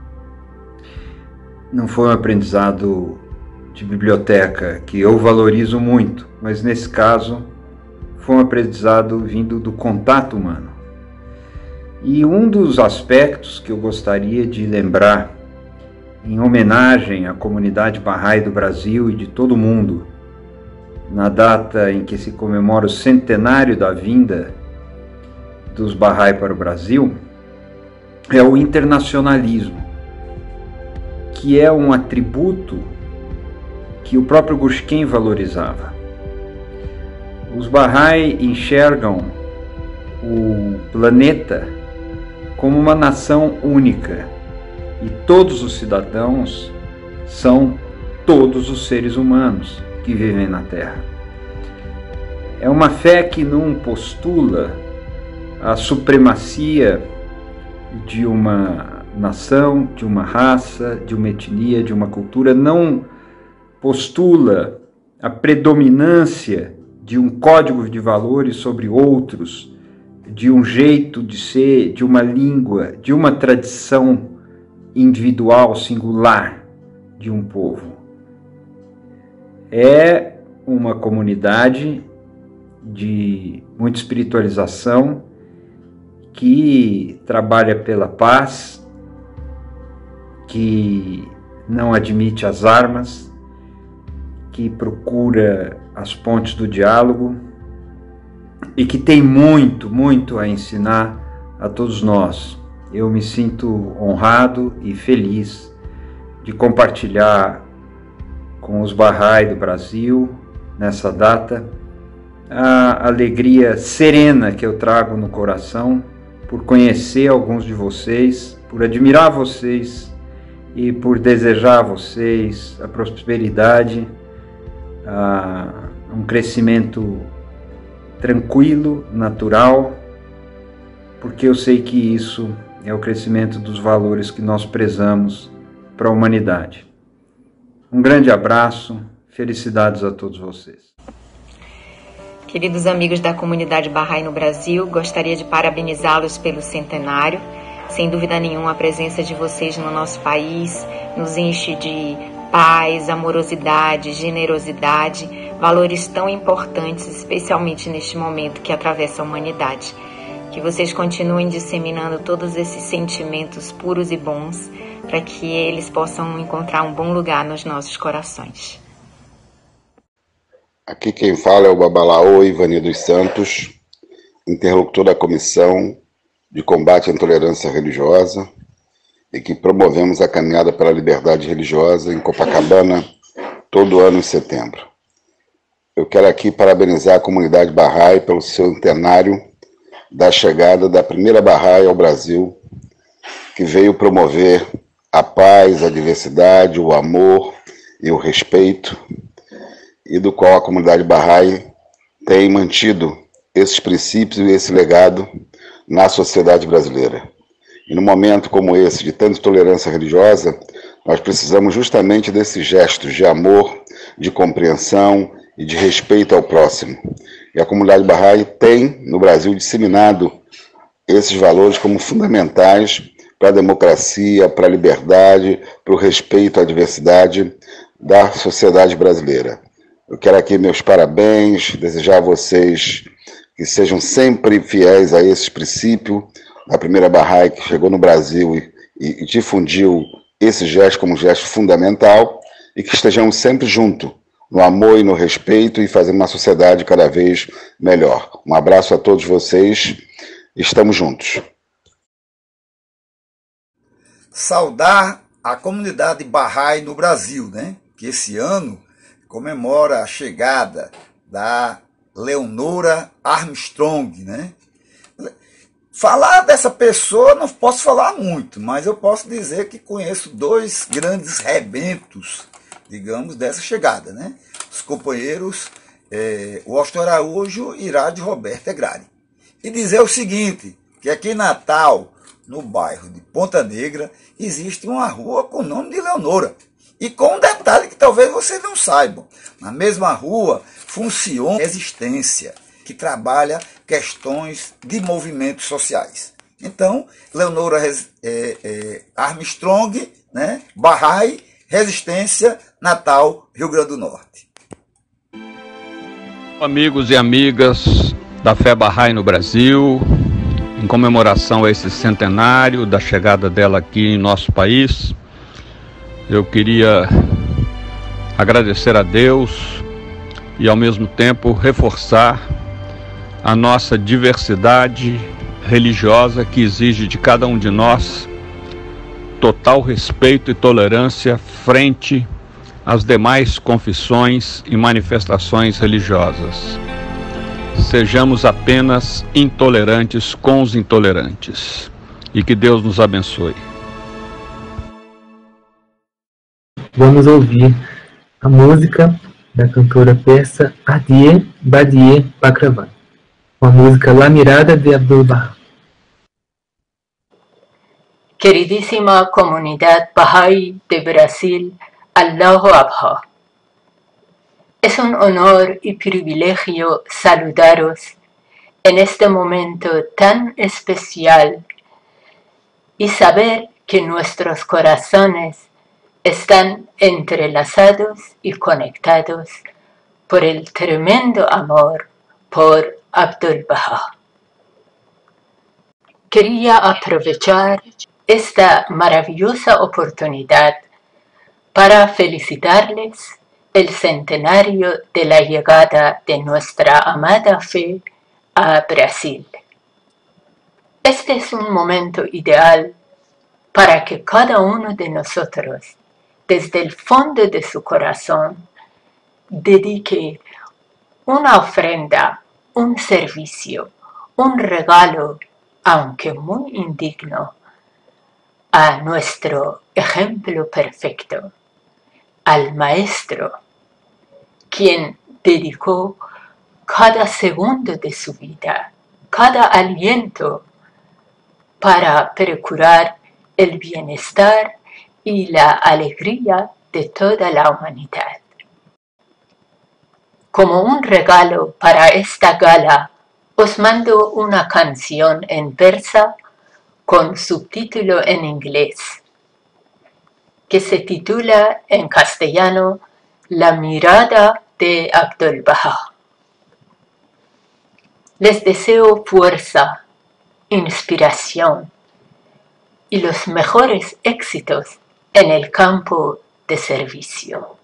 não foi um aprendizado de biblioteca, que eu valorizo muito, mas nesse caso foi um aprendizado vindo do contato humano. E um dos aspectos que eu gostaria de lembrar, em homenagem à comunidade Bahá'í do Brasil e de todo o mundo, na data em que se comemora o centenário da vinda dos Bahá'í para o Brasil, é o internacionalismo, que é um atributo que o próprio Gushiken valorizava. Os Bahá'í enxergam o planeta como uma nação única e todos os cidadãos são todos os seres humanos que vivem na Terra. É uma fé que não postula a supremacia de uma nação, de uma raça, de uma etnia, de uma cultura, não postula a predominância de um código de valores sobre outros, de um jeito de ser, de uma língua, de uma tradição individual, singular de um povo. É uma comunidade de muita espiritualização que trabalha pela paz, que não admite as armas, que procura as pontes do diálogo e que tem muito, muito a ensinar a todos nós. Eu me sinto honrado e feliz de compartilhar com os Bahá'í do Brasil, nessa data, a alegria serena que eu trago no coração por conhecer alguns de vocês, por admirar vocês e por desejar a vocês a prosperidade, um crescimento tranquilo, natural, porque eu sei que isso é o crescimento dos valores que nós prezamos para a humanidade. Um grande abraço, felicidades a todos vocês. Queridos amigos da comunidade Bahá'í no Brasil, gostaria de parabenizá-los pelo centenário. Sem dúvida nenhuma, a presença de vocês no nosso país nos enche de paz, amorosidade, generosidade, valores tão importantes, especialmente neste momento que atravessa a humanidade. Que vocês continuem disseminando todos esses sentimentos puros e bons, para que eles possam encontrar um bom lugar nos nossos corações. Aqui quem fala é o Babalaô Ivani dos Santos, interlocutor da Comissão de Combate à Intolerância Religiosa, e que promovemos a Caminhada pela Liberdade Religiosa em Copacabana todo ano em setembro. Eu quero aqui parabenizar a comunidade Bahá'í pelo seu centenário da chegada da primeira Bahá'í ao Brasil, que veio promover a paz, a diversidade, o amor e o respeito, e do qual a comunidade Bahá'í tem mantido esses princípios e esse legado na sociedade brasileira. E num momento como esse, de tanta intolerância religiosa, nós precisamos justamente desses gestos de amor, de compreensão e de respeito ao próximo. E a comunidade Bahá'í tem, no Brasil, disseminado esses valores como fundamentais para a democracia, para a liberdade, para o respeito à diversidade da sociedade brasileira. Eu quero aqui meus parabéns, desejar a vocês que sejam sempre fiéis a esse princípio da primeira Bahá'í que chegou no Brasil e difundiu esse gesto como um gesto fundamental, e que estejamos sempre juntos, no amor e no respeito e fazendo uma sociedade cada vez melhor. Um abraço a todos vocês. Estamos juntos. Saudar a comunidade Bahá'í no Brasil, né? Que esse ano comemora a chegada da Leonora Armstrong, né? Falar dessa pessoa não posso falar muito, mas eu posso dizer que conheço dois grandes rebentos, digamos, dessa chegada, né? Os companheiros Washington Araújo e Rádio Roberto Egrari. E dizer o seguinte, que aqui em Natal, no bairro de Ponta Negra, existe uma rua com o nome de Leonora. E com um detalhe que talvez vocês não saibam. Na mesma rua funciona a Resistência, que trabalha questões de movimentos sociais. Então, Leonora Armstrong, né? Bahá'í, Resistência, Natal, Rio Grande do Norte. Amigos e amigas da Fé Bahá'í no Brasil, em comemoração a esse centenário da chegada dela aqui em nosso país, eu queria agradecer a Deus e, ao mesmo tempo, reforçar a nossa diversidade religiosa que exige de cada um de nós total respeito e tolerância frente às demais confissões e manifestações religiosas. Sejamos apenas intolerantes com os intolerantes. E que Deus nos abençoe. Vamos ouvir a música da cantora persa Ardie Badie Bakravan, com a música La Mirada de Abdul-Bahá. Queridísima comunidad Bahá'í de Brasil, Allahu Akbar. Es un honor y privilegio saludaros en este momento tan especial y saber que nuestros corazones están entrelazados y conectados por el tremendo amor por Abdul-Bahá. Quería aprovechar esta maravillosa oportunidad para felicitarles el centenario de la llegada de nuestra amada fe a Brasil. Este es un momento ideal para que cada uno de nosotros, desde el fondo de su corazón, dedique una ofrenda, un servicio, un regalo, aunque muy indigno, a nuestro ejemplo perfecto, al Maestro, quien dedicó cada segundo de su vida, cada aliento, para procurar el bienestar y la alegría de toda la humanidad. Como un regalo para esta gala, os mando una canción en persa con subtítulo en inglés, que se titula en castellano La Mirada de Abdul-Bahá. Les deseo fuerza, inspiración y los mejores éxitos en el campo de servicio.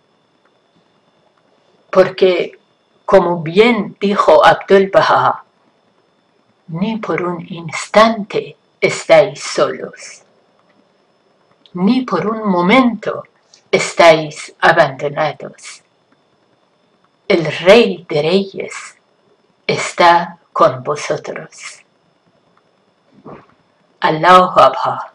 Porque, como bien dijo Abdul-Bahá, ni por un instante estáis solos, ni por un momento estáis abandonados. El Rey de Reyes está con vosotros. Allahu Akbar.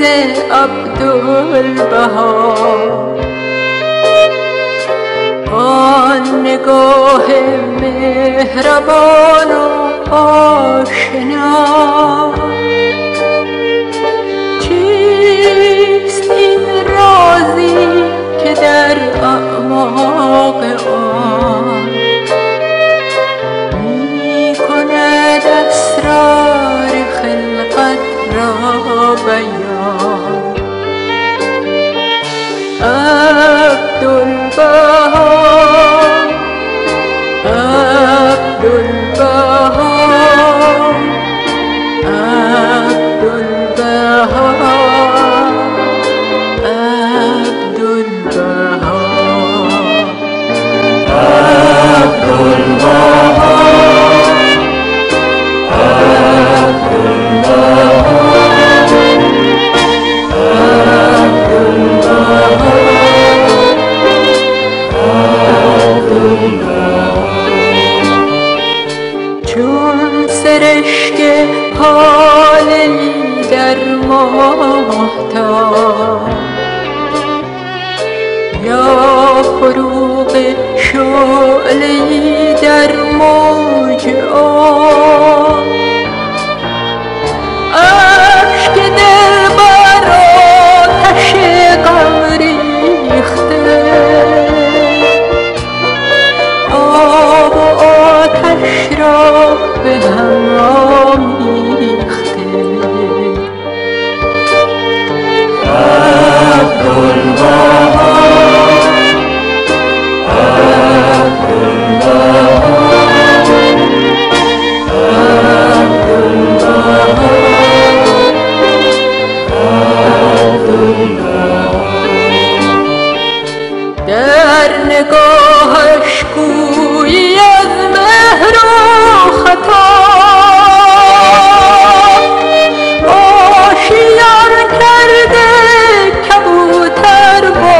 عبدالبها آن نگاه مهربان و آشنا چیست این رازی که در اعماق آن می کند اسرار خلقت را بیان عبدالبها عبدالبها عبدالبها عبدالبها چون سرشک حالی در ماهتاب یا فروغ شعله‌ای در موج آب اشک دل بر آتش غم ریخته آب و آتش را به هم آمیخته عبدالبها در نگاهش گویی از مهر و خطا آشیان کرده کبوتر با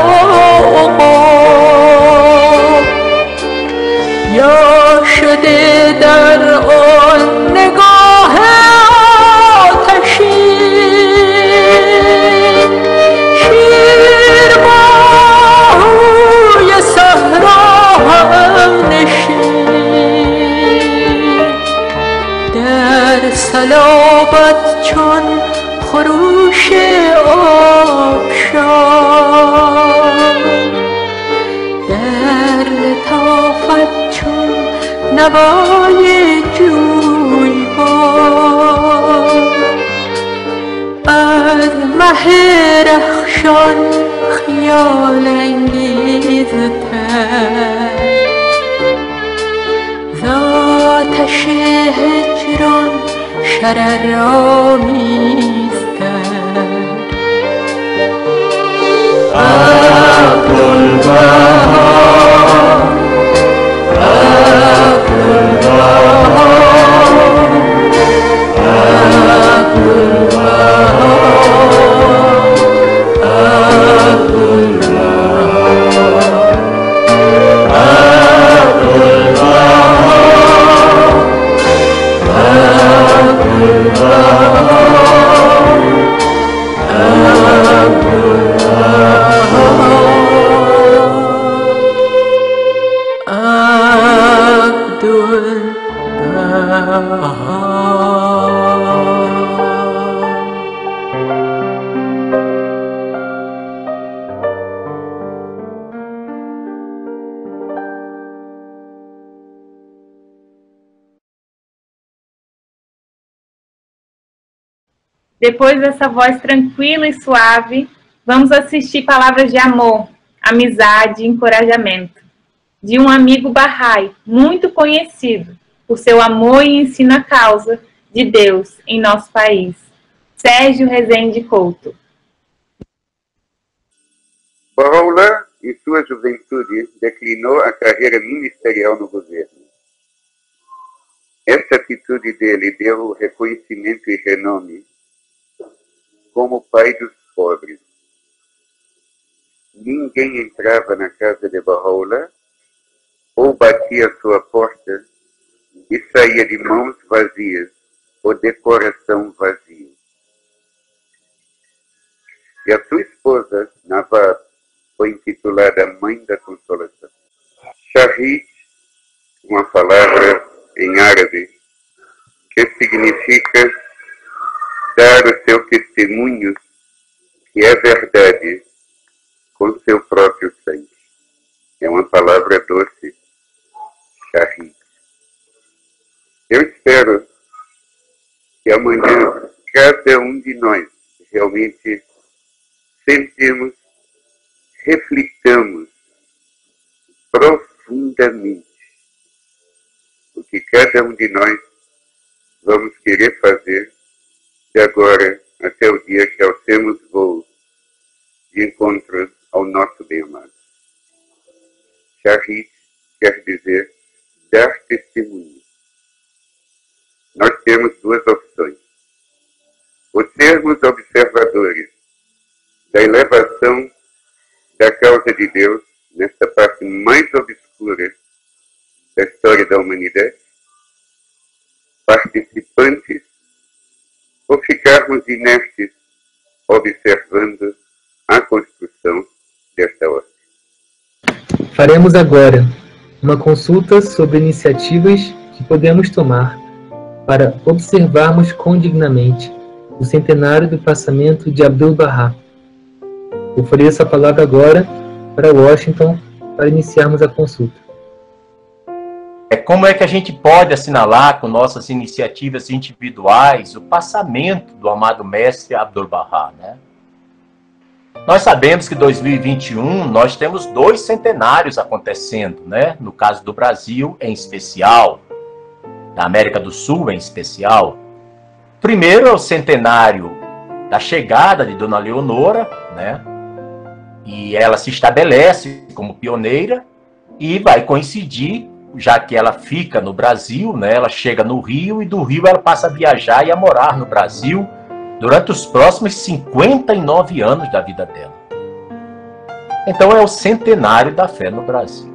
عقاب یا شده در آن نگاه آتشی شیر با هوی صحرا هم نشین در صلابت چون خروش آبشار در لطافت چون نوای جویبار از مه رخشان خیال انگیزتر ز آتش هجران شررآمیزتر عبدالبها Depois dessa voz tranquila e suave, vamos assistir palavras de amor, amizade e encorajamento de um amigo Bahá'í muito conhecido por seu amor e ensino à causa de Deus em nosso país, Sérgio Rezende Couto. Baha'u'lláh, em sua juventude, declinou a carreira ministerial no governo. Essa atitude dele deu reconhecimento e renome como pai dos pobres. Ninguém entrava na casa de Baha'u'lláh ou batia à sua porta e saía de mãos vazias ou de coração vazio. E a sua esposa, Nawab, foi intitulada Mãe da Consolação. Shahid, uma palavra em árabe que significa dar o seu testemunho, que é verdade, com seu próprio sangue. É uma palavra doce, Shahid. Eu espero que amanhã cada um de nós realmente sentemos, reflitamos profundamente o que cada um de nós vamos querer fazer de agora até o dia que alcemos voo de encontro ao nosso bem-amado. Shahid quer dizer dar testemunho. Nós temos duas opções. Ou sermos observadores da elevação da causa de Deus nesta parte mais obscura da história da humanidade, participantes, ou ficarmos inertes observando a construção desta ordem. Faremos agora uma consulta sobre iniciativas que podemos tomar para observarmos condignamente o centenário do passamento de Abdu'l-Bahá. Ofereço a palavra agora para Washington para iniciarmos a consulta. Como é que a gente pode assinalar com nossas iniciativas individuais o passamento do amado mestre Abdu'l-Bahá, né? Nós sabemos que em 2021 nós temos 2 centenários acontecendo, né? No caso do Brasil, em especial, da América do Sul, em especial. Primeiro é o centenário da chegada de Dona Leonora, né? E ela se estabelece como pioneira e vai coincidir, já que ela fica no Brasil, né? Ela chega no Rio e do Rio ela passa a viajar e a morar no Brasil durante os próximos 59 anos da vida dela. Então é o centenário da fé no Brasil.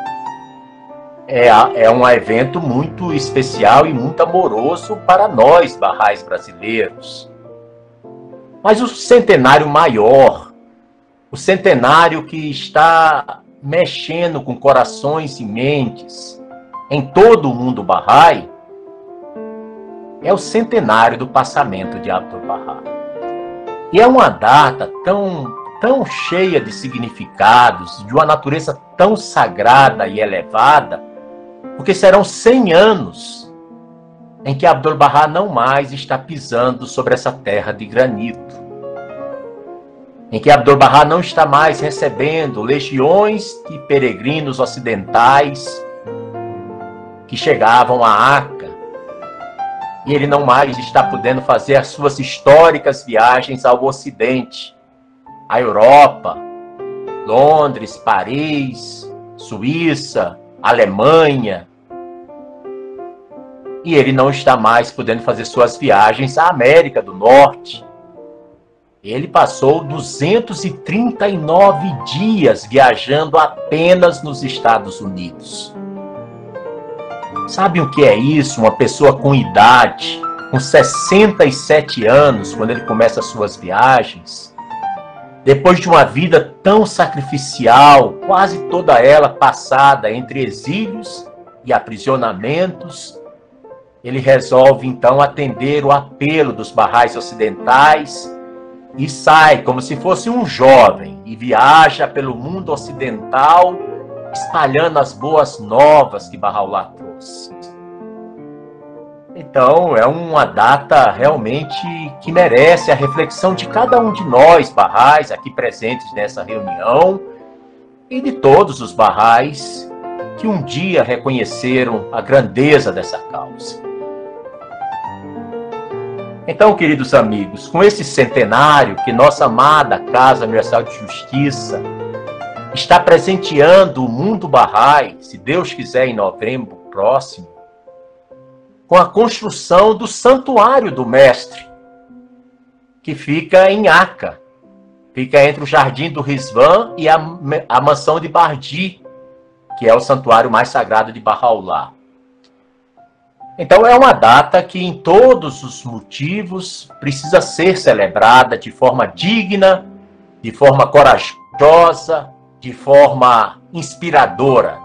É um evento muito especial e muito amoroso para nós, Bahais brasileiros. Mas o centenário maior, o centenário que está mexendo com corações e mentes em todo o mundo Bahá'í, é o centenário do passamento de Abdu'l-Bahá. E é uma data tão cheia de significados, de uma natureza tão sagrada e elevada, porque serão 100 anos em que Abdu'l-Bahá não mais está pisando sobre essa terra de granito, em que Abdu'l-Bahá não está mais recebendo legiões de peregrinos ocidentais que chegavam a Aca, e ele não mais está podendo fazer as suas históricas viagens ao Ocidente, à Europa, Londres, Paris, Suíça, Alemanha. E ele não está mais podendo fazer suas viagens à América do Norte. Ele passou 239 dias viajando apenas nos Estados Unidos. Sabe o que é isso? Uma pessoa com idade, com 67 anos, quando ele começa as suas viagens, depois de uma vida tão sacrificial, quase toda ela passada entre exílios e aprisionamentos, ele resolve então atender o apelo dos Bahais ocidentais e sai como se fosse um jovem e viaja pelo mundo ocidental espalhando as boas novas que Bahá'u'lláh trouxe. Então é uma data realmente que merece a reflexão de cada um de nós Bahais aqui presentes nessa reunião e de todos os Bahais que um dia reconheceram a grandeza dessa causa. Então, queridos amigos, com esse centenário que nossa amada Casa Universal de Justiça está presenteando o mundo Bahá'í, se Deus quiser, em novembro próximo, com a construção do Santuário do Mestre, que fica em Aca, fica entre o Jardim do Rizván e a Mansão de Bardi, que é o santuário mais sagrado de Bahá'u'lláh. Então é uma data que em todos os motivos precisa ser celebrada de forma digna de forma corajosa, de forma inspiradora.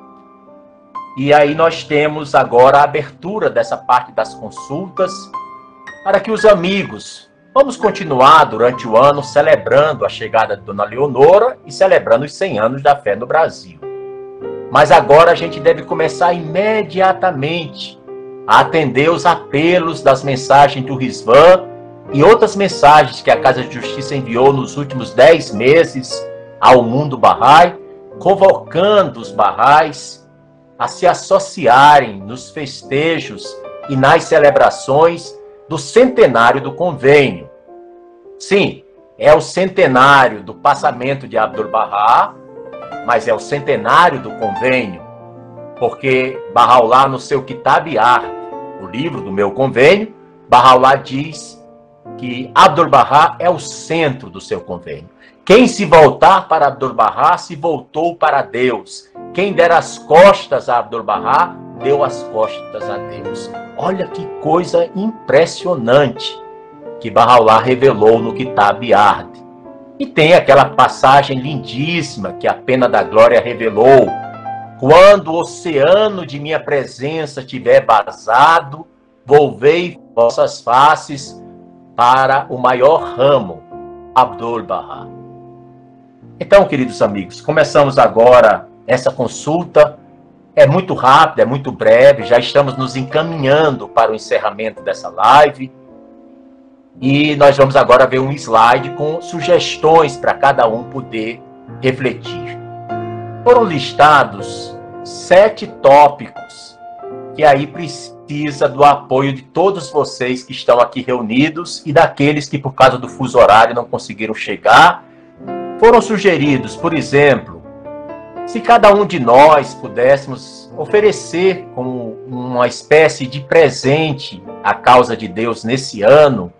E aí nós temos agora a abertura dessa parte das consultas para que os amigos, vamos continuar durante o ano celebrando a chegada de Dona Leonora e celebrando os 100 anos da fé no Brasil. Mas agora a gente deve começar imediatamente a atender os apelos das mensagens do Rizvan e outras mensagens que a Casa de Justiça enviou nos últimos 10 meses ao mundo Bahá'í, convocando os Bahá'ís a se associarem nos festejos e nas celebrações do centenário do convênio. Sim, é o centenário do passamento de Abdu'l-Bahá, mas é o centenário do convênio, porque Bahá'u'lláh, no seu Kitab-i-Ard, o livro do meu convênio, Bahá'u'lláh diz que Abdu'l-Bahá é o centro do seu convênio. Quem se voltar para Abdu'l-Bahá se voltou para Deus. Quem der as costas a Abdu'l-Bahá deu as costas a Deus. Olha que coisa impressionante que Bahá'u'lláh revelou no Kitab-i-Ard. E tem aquela passagem lindíssima que a Pena da Glória revelou. Quando o oceano de minha presença tiver vazado, volvei vossas faces para o maior ramo, Abdu'l-Bahá. Então, queridos amigos, começamos agora essa consulta. É muito rápida, é muito breve, já estamos nos encaminhando para o encerramento dessa live. E nós vamos agora ver um slide com sugestões para cada um poder refletir. Foram listados 7 tópicos que aí precisa do apoio de todos vocês que estão aqui reunidos e daqueles que, por causa do fuso horário, não conseguiram chegar. Foram sugeridos, por exemplo, se cada um de nós pudéssemos oferecer como uma espécie de presente à causa de Deus nesse ano,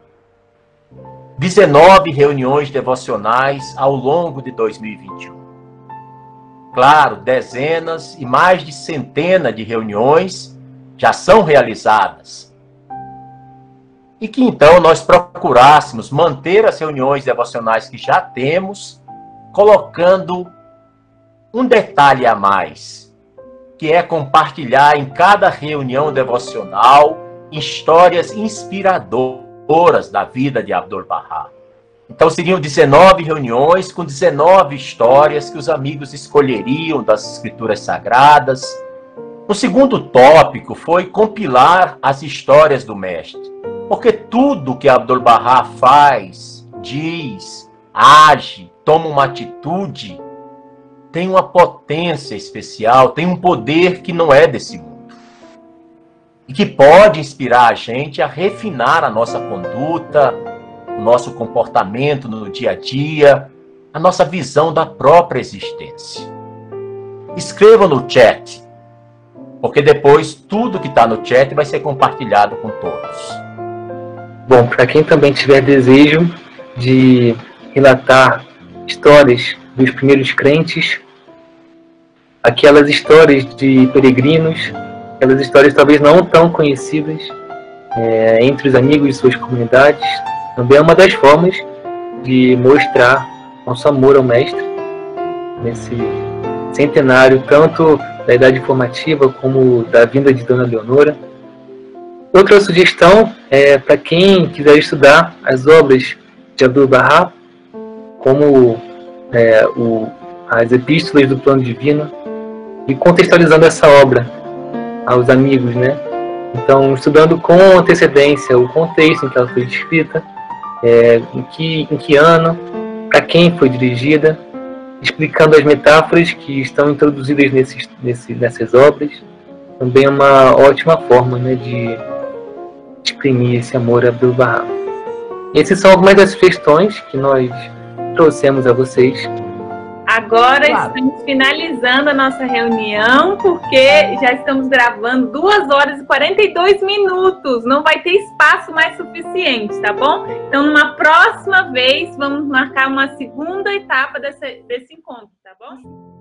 19 reuniões devocionais ao longo de 2021. Claro, dezenas e mais de centenas de reuniões já são realizadas. E que então nós procurássemos manter as reuniões devocionais que já temos, colocando um detalhe a mais, que é compartilhar em cada reunião devocional histórias inspiradoras da vida de Abdu'l-Bahá. Então seriam 19 reuniões com 19 histórias que os amigos escolheriam das escrituras sagradas. O segundo tópico foi compilar as histórias do mestre, porque tudo que Abdu'l-Bahá faz, diz, age, toma uma atitude, tem uma potência especial, tem um poder que não é desse mundo. E que pode inspirar a gente a refinar a nossa conduta, o nosso comportamento no dia a dia, a nossa visão da própria existência. Escrevam no chat, porque depois tudo que está no chat vai ser compartilhado com todos. Bom, para quem também tiver desejo de relatar histórias dos primeiros crentes, aquelas histórias de peregrinos, aquelas histórias talvez não tão conhecidas entre os amigos de suas comunidades, também é uma das formas de mostrar nosso amor ao Mestre nesse centenário, tanto da idade formativa como da vinda de Dona Leonora. Outra sugestão é para quem quiser estudar as obras de Abdu'l-Bahá, como as epístolas do plano divino, e contextualizando essa obra aos amigos, né? Então, estudando com antecedência o contexto em que ela foi escrita, em que ano, para quem foi dirigida, explicando as metáforas que estão introduzidas nessas obras, também é uma ótima forma, né, de exprimir esse amor a Abdu'l-Bahá. Essas são algumas das sugestões que nós trouxemos a vocês. Agora estamos finalizando a nossa reunião, porque já estamos gravando 2 horas e 42 minutos. Não vai ter espaço mais suficiente, tá bom? Então, numa próxima vez, vamos marcar uma segunda etapa desse encontro, tá bom?